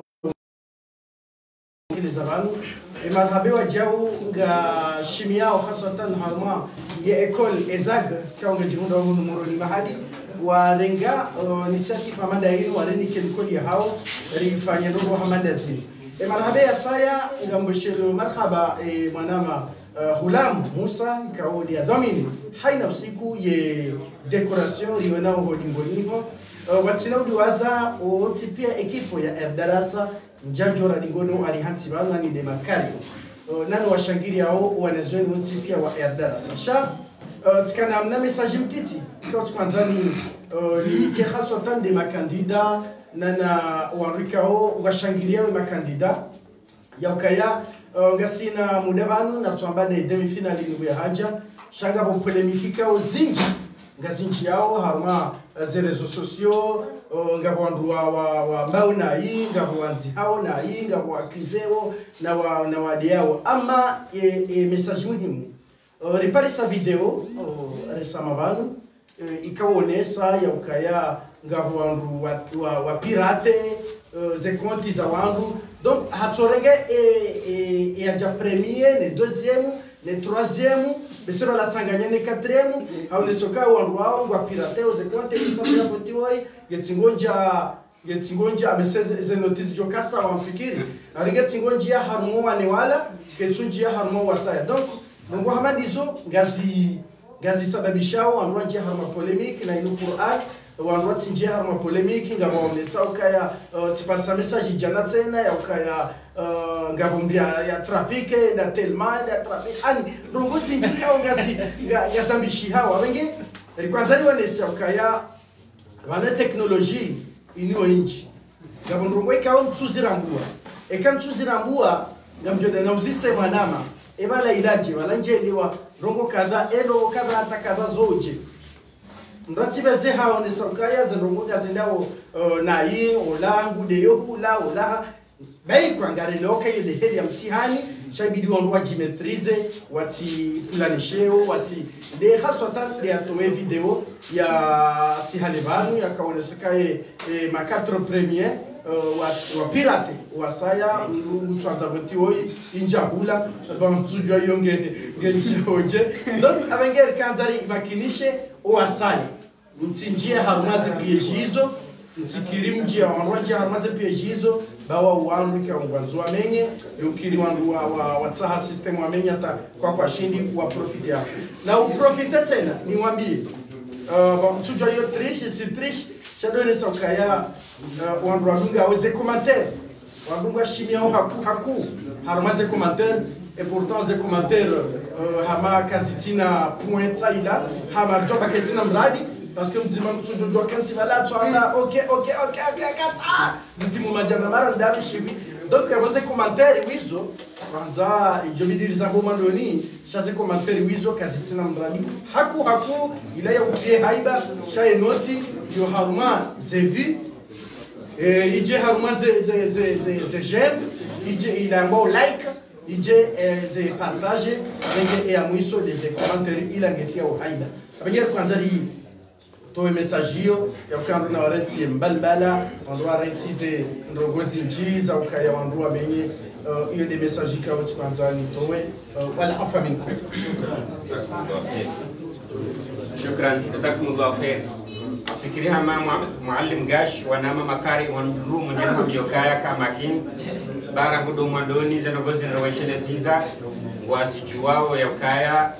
za bantu marhabiwa jau nga shimiao haswatan harma ya ekole ezag kaunga jirunda huu numero ni mahadi walenga nisati pamanda hilo waleni kelikoli hao rifanya ndogo hamada zini marhaba saya ngamboshiru marhaba mwanama Hulam Musa kauli ya dhamini haina usiku ye decoration rionao hodingoniho watinaudi waza otipia ekipo ya Erdarasa njajo radingono alihanti bana ni demakari nani washangiri hao wanazoni otipia wa Erdarasa sha tikana amna message mtiti kwa tukwanzani ni khaso tande makandida nana warikao washangiria wa makandida yaukaya ngasina muda banu na tuambade demi finali ni ya haja shanga bo polemikika ozingi ngazinji yao harma ze reseaux sociaux ngabo wandu wa mbao na hii ngabo wanzi hao na hii ngabo wakizeo na wadi yao ama message muhimu ripari sa video resama vanu ikaonesa ya ukaya ngabo wandu wa pirate ze konti za wandu donc hatsorenge ya premier ne deuxième ne troisième bese bala tsanganya ne quatrième au ne soka wandu wao ngwa pirate ze konti isambia potiwoi getsingonja abese ze notice jokasa wamfikiri aringe tsingonja harmo wane wala ketsunjia harmo wasaya donc ngo hamadizo ngazi sababishao wandu harma polemique na ino Qur'an wandu tinjia harma polemique ngabo onesa ukaya tipasa message jana tena ya ukaya ngabombia ya traffic na telma ya traffic ani rongo sinjia ngazi ngazambishi hawa wengi kwanza wanesa ukaya wana teknolojia iniyo inji ngabo rongo ikao mtsuzirambua mtsuzirambua ngamjode na uzise manama ebala ilaje walanjeliwa rongo kadha elo kadha hata kadha zoje mratibe ze hao ni saukaya za rongo gazendao na hii olangu de yohula ola bai kwangare loka ile heli ya mtihani shabidi wandu wajimetrize wati planisheo wati de haswatan de atoe video ya tihalevanu ya kaoneseka ma 4 premier wa pirate wasaya mutsanza votoi injahula bamtujwa yonge ngenjoje donc abengeri kanzari makinishe wasaya mtinjie harumaze piejizo mtikiri mjia wanwaje harumaze piejizo bawa wandu kwa ngwanzo amenye ukiri wandu wa tsaha system wamenye hata kwa shindi wa profit yako na uprofite tena niwaambie bamtujwa yo triche si triche shadone saukaya wandu wadunga aweze commentaire wadunga shimia haku harmaze commentaire et pourtant ze commentaire hama kazitina pointa ila hama toba ketina mradi parce que mzima msujojo kanti wala twanga ok kata zitimu majana mara ndabi shibi donc yawaze commentaire wizo kwanza ijobidiriza ngoma ndoni shaze commentaire wizo kazitina mradi haku ila ya utie haiba shaye noti yo harma zevi ije haruma ze j'aime ije ilangwa like ije ze partage nge ya mwiso des commentaires ilangetia uhaida abengera kwanza ri toe message hiyo ya kando na warenti mbalbala wandu warenti ze ndogozi njiza ukaya wandu wamenye hiyo de message kwa kwanza ni toe wala afaminka shukran jazakumullahu khair fikiri hama muallim gash wanama makari wanrum ndio miyokaya kama kin bara gudu mandoni zenogozi rawashele ziza wasijuwao yakaya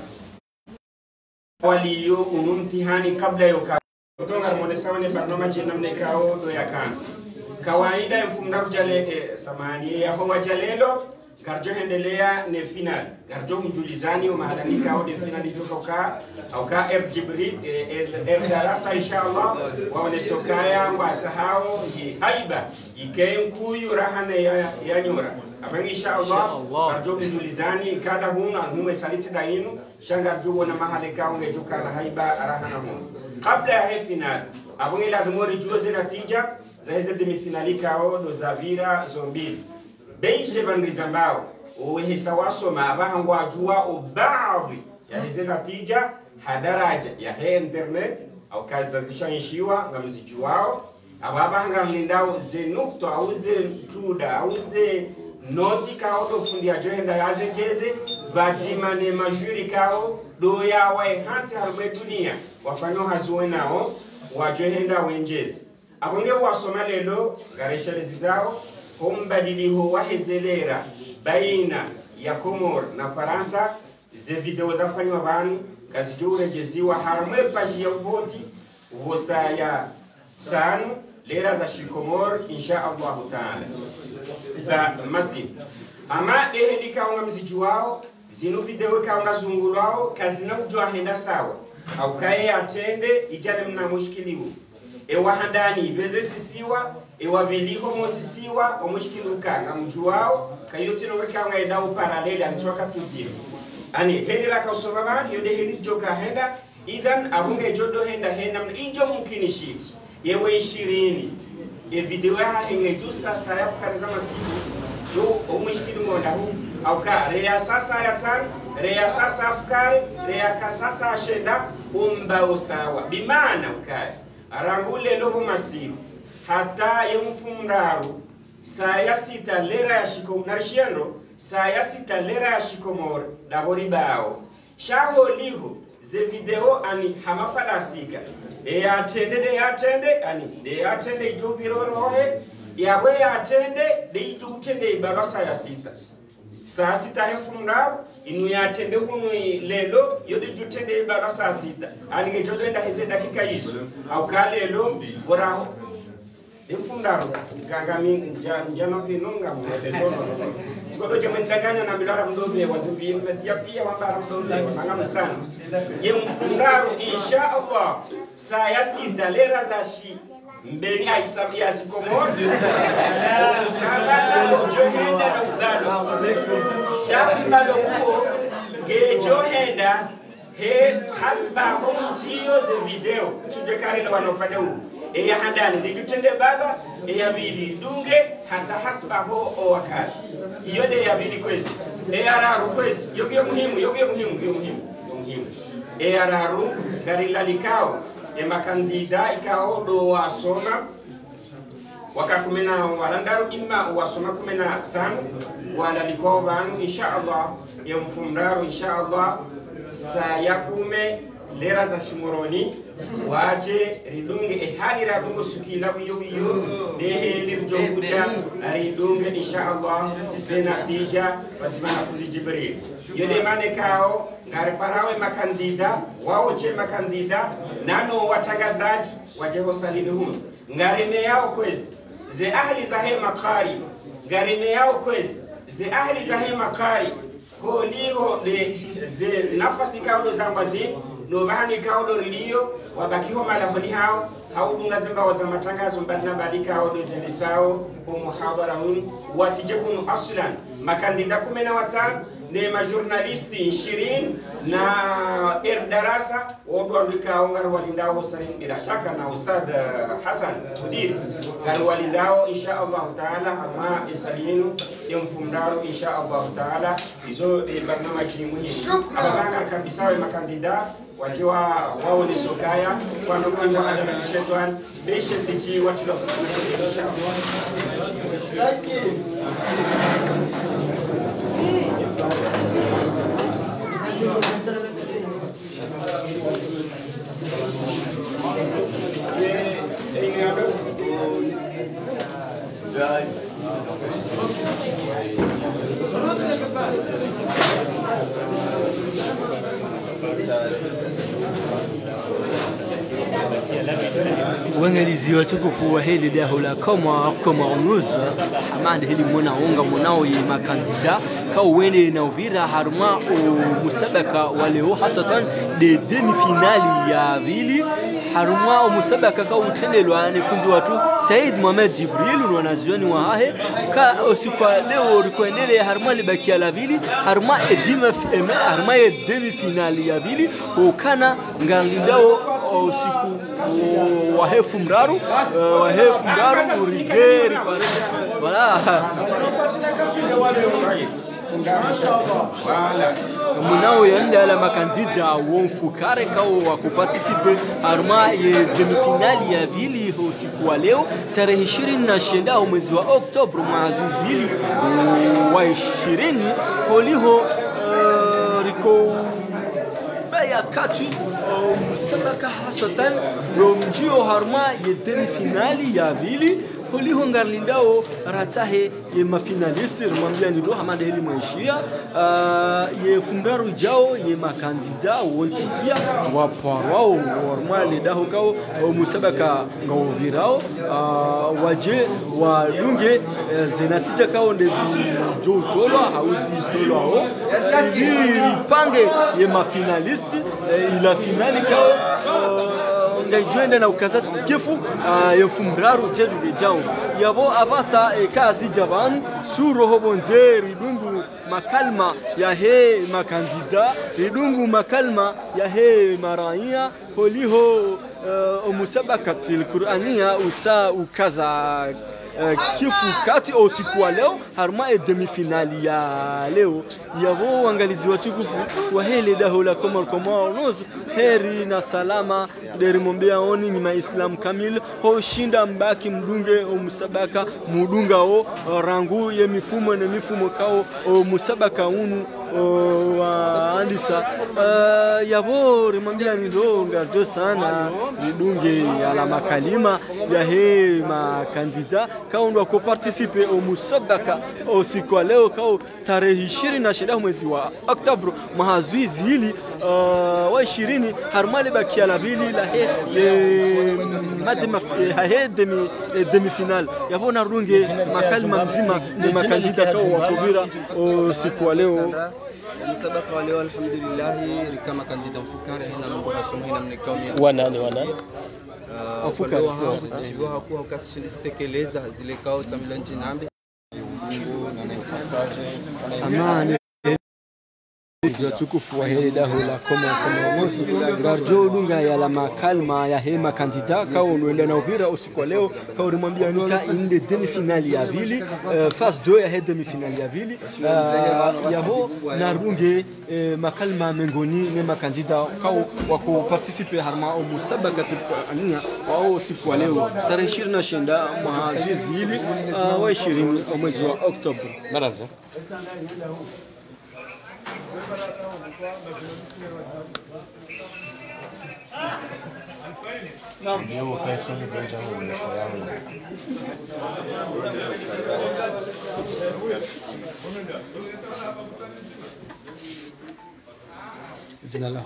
waliyo unumtihani kabla yokaya kutonga monesawane barnamaji namne kao do yakanzi kawaida mfumna kujale samani ya hawa jalelo garjo hendelea ne final garjo mjulizani wa mahadani kao de finali joka au ka jibril darasa inshallah wa wanesokaya mbata hao haiba ikenkuyu rahana ya nyora abang inshallah garjo mjulizani kada huna hume saliti dainu shanga jugo na mahale kao ngejuka na haiba rahana hum kabla ya final abang ila dhumuri juoze natija za hizo demi finali kao do zavira zombili beishe vanrizambao uwehisa wasoma abahangwa ajua ubaadhi ya hizi natija hadaraja ya he internet au kazi za zishanishiwa na mziki wao abahanga mlindao ze nukto au ze tuda au ze noti kao do fundi agenda yaze jeze bazima ne majuri kao do ya waenhansi harbe dunia wafanyo hazuwe nao wajohenda wenjezi abonge wasoma lelo garesherezi zao kumbadiliho wahezelera baina ya Komor na Faransa ze video zafanywa banu kazijurejeziwa harmwe paji ya voti vosa ya tano lera za shikomor insha Allah taala za masif ama eheli kaunga mziju wao zinu video kaunga zungulu wao kazina ujua henda sawa au kae atende ijane mna mushkiliwu ewa handani beze sisiwa ewa biliho mosisiwa omushkiluka na mjuwao kayotino wekanga edao paralele anchoka tutiri ani heli la kausomabani yode heli joka henda idhan ahunge jodo henda ijo mumkinishi yewe 20 video ya henge jusa sayaf kariza masiku do umushkilu monda hu au ka rea sasa ya tan rea sasa afkari rea kasasa ashenda umba usawa bimana ukari arangule lobo masiku hata yemfumraru saya sita lera ya shikom narishiendo saya sita lera ya shikomor dabori bao shaho liho ze video ani hamafalasika de atende ani de atende ijubiro rohe yawe atende de ijutende babasa ya sita saa sita hemfumraru inu ya atende hunu lelo yode jutende babasa sita ani gejodo enda heze dakika hizo au kalelo boraho infundaro kagami njano vinunga mwedezono tikodo jemendaganya na bilara mdobe wazibi metia pia wambara mdobe mangam sana yemfundaro insha Allah saya sita lera zashi mbeni aisabia sikomode musala johenda na udalo shafi balo huo gejohenda he hasba homtio ze video tujekari na wanopande huu eya handani dijutende baba eya bili dunge hata hasba ho o wakati yode ya bili kwesi eya raru kwesi yoge muhimu eya raru garila likao makandida ikao do wasoma wakakumena walandaru imma wasoma kumena tano wala likao banu insha Allah yamfumdaru insha Allah sayakume lera za shimoroni waje ridunge hali radungo sukila wiyo dehe lirjonguja ridunge insha Allah zena tija watimana fuzi Jibril yode mane kao ngariparawe makandida waoche makandida nano watangazaji waje hosalini humu ngarime yao kwezi ze ahli za hema qari ngarime yao kwezi ze ahli za hema qari ko liho ze nafasi kao do zambazi no bahani kao do liyo wabakiho malahoni hao haudunga zemba wa za matangazo mbadina badika hao do zendisao umuhadara hunu watije kunu aslan makandida 15 ne majurnalisti 20 na darasa wodo andika ngar walindao sarin bila shaka na ustad Hassan Mudir ngar walindao insha Allah taala ama isalinu yamfumdaro insha Allah taala izo barnamaji muhimu abanga kabisa wa makandida wajiwa wao ni sokaya kwa ndugu wa adama shetwan besheti watu wa insha Allah. Thank you. Wangalizi watukufu wa hili daho la Comoros hamande hili mwanao ya makandida kawene na ubira haruma musabaka waleo hasatan de demi-finali ya vili haruma musabaka ka utendelwa ni fundi watu Said Mohamed Jibril wanazioni wa hahe ka usikwa leo rikoendele haruma libakia la vili haruma haruma ya demi-finali ya vili ukana ngalindao usiku wahefu mraru urigeri wala munao yanda la makandida wonfukare kao wa kuparticipe arma ya demi-finali ya vili usiku wa leo tarehe 29 mwezi wa Oktoba mwazuzili wa 20 poliho riko baya katu musabaka hasatan romjio harma ya demi-finali ya vili poliho ngarlindao ratahe ye mafinalisti rumambia ni roha mande heli mwaishia ye fundaru jao ye makandida wonti pia waparwao warmale daho kao musabaka ngaovirao waje walunge zenatija kao ndezi jo tolwa hauzi tolwa ho pange ye mafinalisti ila finali kao ngaijoenda na ukazat kefu yefumraru jedu jao yabo abasa kazi jaban suro hobonzeri dungu makalma ya he makandida ridungu makalma ya he maraia holiho musabakati alqur'ania usa ukaza kifu kati au siku wa leo harma demi-finali ya leo yavo angalizi watukufu wa hele dahola Comoros heri na salama derimombea oni ni maislam kamil ho shinda mbaki mdunge o musabaka mudunga o rangu ye mifumo na mifumo kao o musabaka unu wa andisa yavo rimambia nido ngardo sana mdunge ya la makalima ya he makandida kaundwa ko participer au musabaka au siku leo kao tarehe 26 mwezi wa Oktoba mahazuizi hili wa 20 harmale bakia la bili la he demi final yabona runge makalima mzima ni makandida kao wakubira siku leo مسابقة leo alhamdulillah kama kandida mfukara hina mbohasoma hina mnekaumia wana mfukara hakuwa wakati silitekeleza zile kao za milanji nambe amani Izo tukufu wa hele dahola Comoros garjo dunga ya la makalma ya hema kandida kao unaenda na ubira usiku leo kao rimwambia nika inde demi finali ya pili phase 2 ya demi finali ya pili yabo na runge makalma mengoni ne makandida kao wako participer harma au musabaka ania wao usiku leo tarehe 29 mahazizi hili wa 20 mwezi wa Oktoba baraza Naam. Ndio kaisi ni bonja huko tayari. Jina la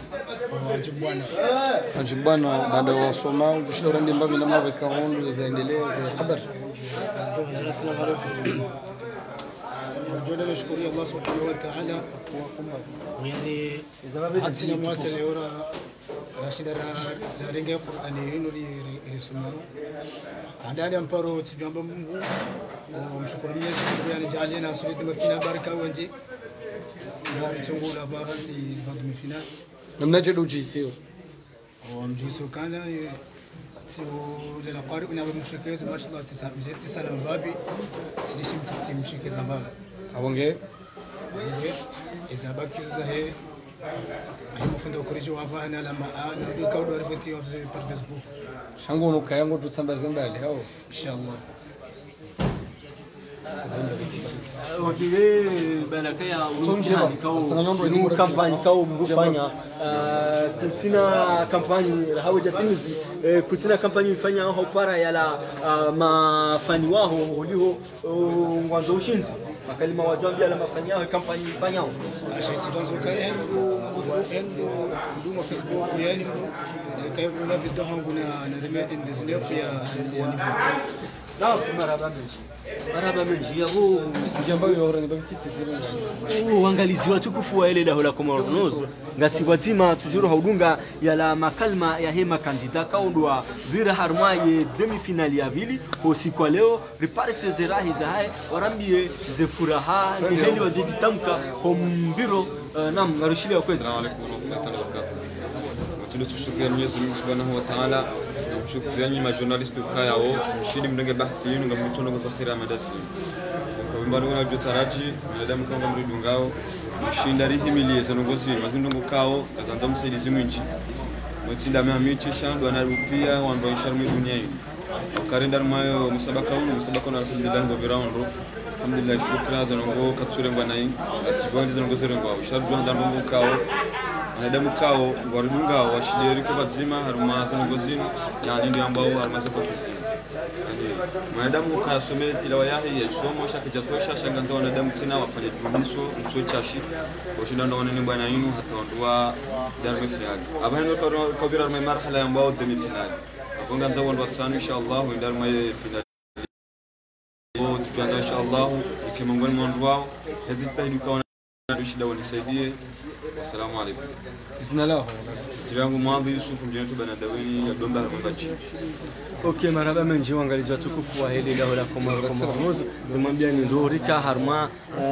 Wajibwana baada ya wasoma ushauri ndio mbavyo na mawe kaundu zaendelea za habari. Assalamu alaykum. رجونا نشكر الله سبحانه وتعالى يعني حسنا موات اليورا راشد رارنجا قرآني نوري رسمه عندنا أمبارو تجمع بمو ومشكور ميز يعني جعلنا سويت مفينا باركة وانجي نار تقول أبغى بعد مفينا لم نجد وجيسيو ومجيسو كان سو للقارئ ونعم مشكلة ما شاء الله تسعة بابي سليشم تسعة مشكلة زمان abonge izabaki zahe ayimufundo kurijo abana la maana do kaudo rifeti of the Facebook shango no kayango tutsambaze mbali hao inshallah wakile balakaya unjani kao kampani kao mgufanya kutina kampani hawaja tinizi kutina kampani mfanya hao para yala mafani wao uliho mwanzo ushinzi makalima wajambia la mafani yao kampani mfanyao ashituzo kale endo nduma Facebook yani kayo na video hangu na remedy ndezindefu ya لا maraba menji yabo kujamba yorani babitite zero uangalizi watukufu wa ile dahola Comoros ngasi wazima tujuru haudunga ya la makalma ya hema kandida kaundwa vira harmaye demi finali ya vili usiku leo riparse zerahi za hai warambie ze furaha ni heli wajitamka kombiro nam narushilia kwezi. Assalamu alaykum wa rahmatullahi wa barakatuh. Tunashukuru Mwenyezi Mungu Subhanahu wa Ta'ala shukrani majournalist ukayao shidi mdenge bahati yenu ngamitono kwa sakhira madasi kwa mbano na jotaraji mwanadamu kama mridungao mshinda rihimilie zanongozi mazindongo kao kazanza msaidizi mwinchi mutsinda mamichi shandu analupia wando insharmu dunia hii ukarenda mayo musabaka na alhamdulillah ngo birondo alhamdulillah shukra zanongo katsure ngwana hii kibandi zanongo zerengo shardu ndambo kao mwanadamu kao warudungao washideri kwa bazima haruma zanongozi yani ndio ambao harmaza kwa kusini mwanadamu kasome tilawa yake yesomo shakijatosha shanganza wanadamu tena wafanye jumiso mso chashi washinda ndo wanene bwana yinu hata ndwa darme finali abano kwa bira marhala ambao demi finali akonganza wando tsanu inshallah ndar ma finali o tuanza inshallah ikimongoni mwandwao hadi tahidu kwa shida wanisaidie. Wassalamu alaikum. Bismillah. Jina langu Madhi Yusuf mjinatu Banadaweni ya Domba Mbachi. Okay, marhaba menji waangalizi watukufu wa hili lao la Komoro. Nimwambia ni ndorika harma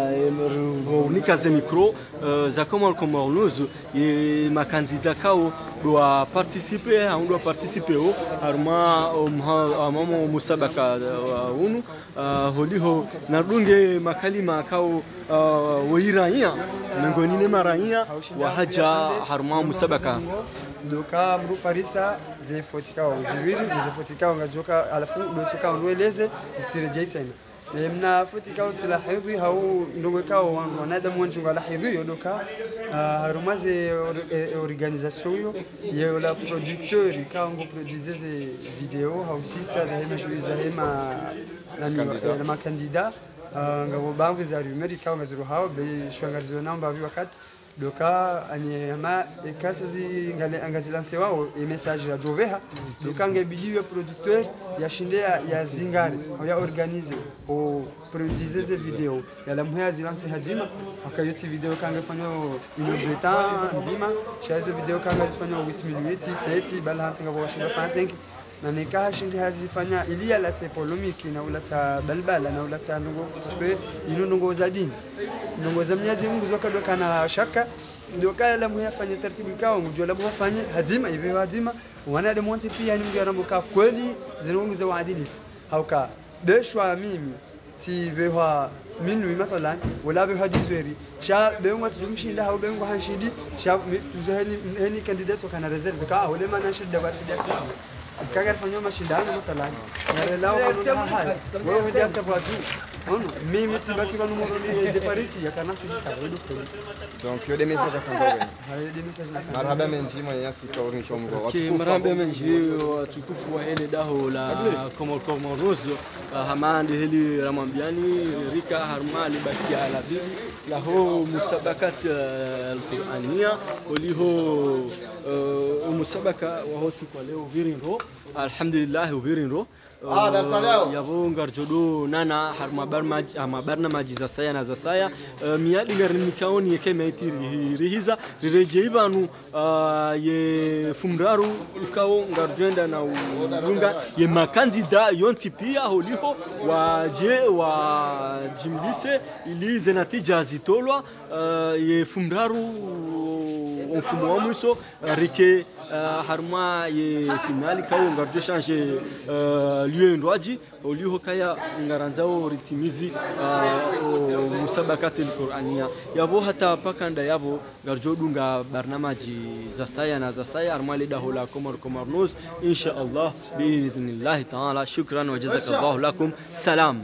nika za micro za Komoro makandida kao doit participer on doit participer au harma mamo musabaka unu holiho narunge makalima kao wairania miongoni ni maraia wa haja harma musabaka doka mru parisa zefotikao ziwiri zefotikao ngajoka alafu dotoka ndweleze zisirejea tena lemna fotikao tila hidhi hau ndogekao wanadamu wanjunga la hidhi yodoka harumaze organisation yo la producteur kango produise ze video hau sisa za hema juiza hema na makandida ngabo bangu za rumeri kao ngazuru hao be shwangazizo namba vi wakati doka ani ma ekasi ngale angazilanse wao message ya joveha doka ngebidiwe producteur ya shindea ya zingari ya organize o produire ze video ya la muhaya zilanse hajima akayoti video kanga fanyo ino beta nzima shazo video kanga zifanya 8 mm bala hanta ngabo shinda 5 na nikaha shindi hazifanya ilia la polemiki na ulata balbala na ulata ndongo twe ino ndongo za dini ndongo za Mwenyezi Mungu zoka doka na shaka doka la muyafanya taratibu kao ngujua la mufanye hazima iwe hazima wanadamu wote pia ni mjarambuka kweli zinaongoza waadilifu hauka beshwa mimi si bewa minwi mathalan wala bewa dizweri sha bewa tuzumshinda hau bewa hanshidi sha tuzaheni kandidato kana reserve ka wala ma nashida barti dasi kagar fanyo mashindano mathalan ngarelao kanuna hai wewe hadi atafatu ono mimi tibaki kwa numero ni de pariti ya kana sudi sa wedo kwa donc yo de message akanzawe de message na marhaba menji manyasi ka onyesha mgo watu marhaba menji watukufu wa ile daho la Komoro hamandi hili ramambiani rika harmali baki ala bibi laho musabakat al-Qur'ania waliho musabaka wa hosi kwa leo virinro alhamdulillah virinro yabo ngarjodo nana harma barnamaji za saya na za saya miadi garnikaoni kema itiri rihiza rirejebanu ye fumraru ukao ngarjenda na unga ye makandida yonti pia holiho waje wa jimlise ilize natija zitolwa ye fumraru mfumo wa mwiso rike harma ye finali kao ngarjo changer lieu ndwaji oliho kaya ngaranzao ritimizi musabakati al-Qur'ania yabo hata pakanda yabo ngarjo dunga barnamaji za saya na za saya harma leda hola Komornos insha Allah biidhnillah ta'ala shukran wa jazakallahu lakum salam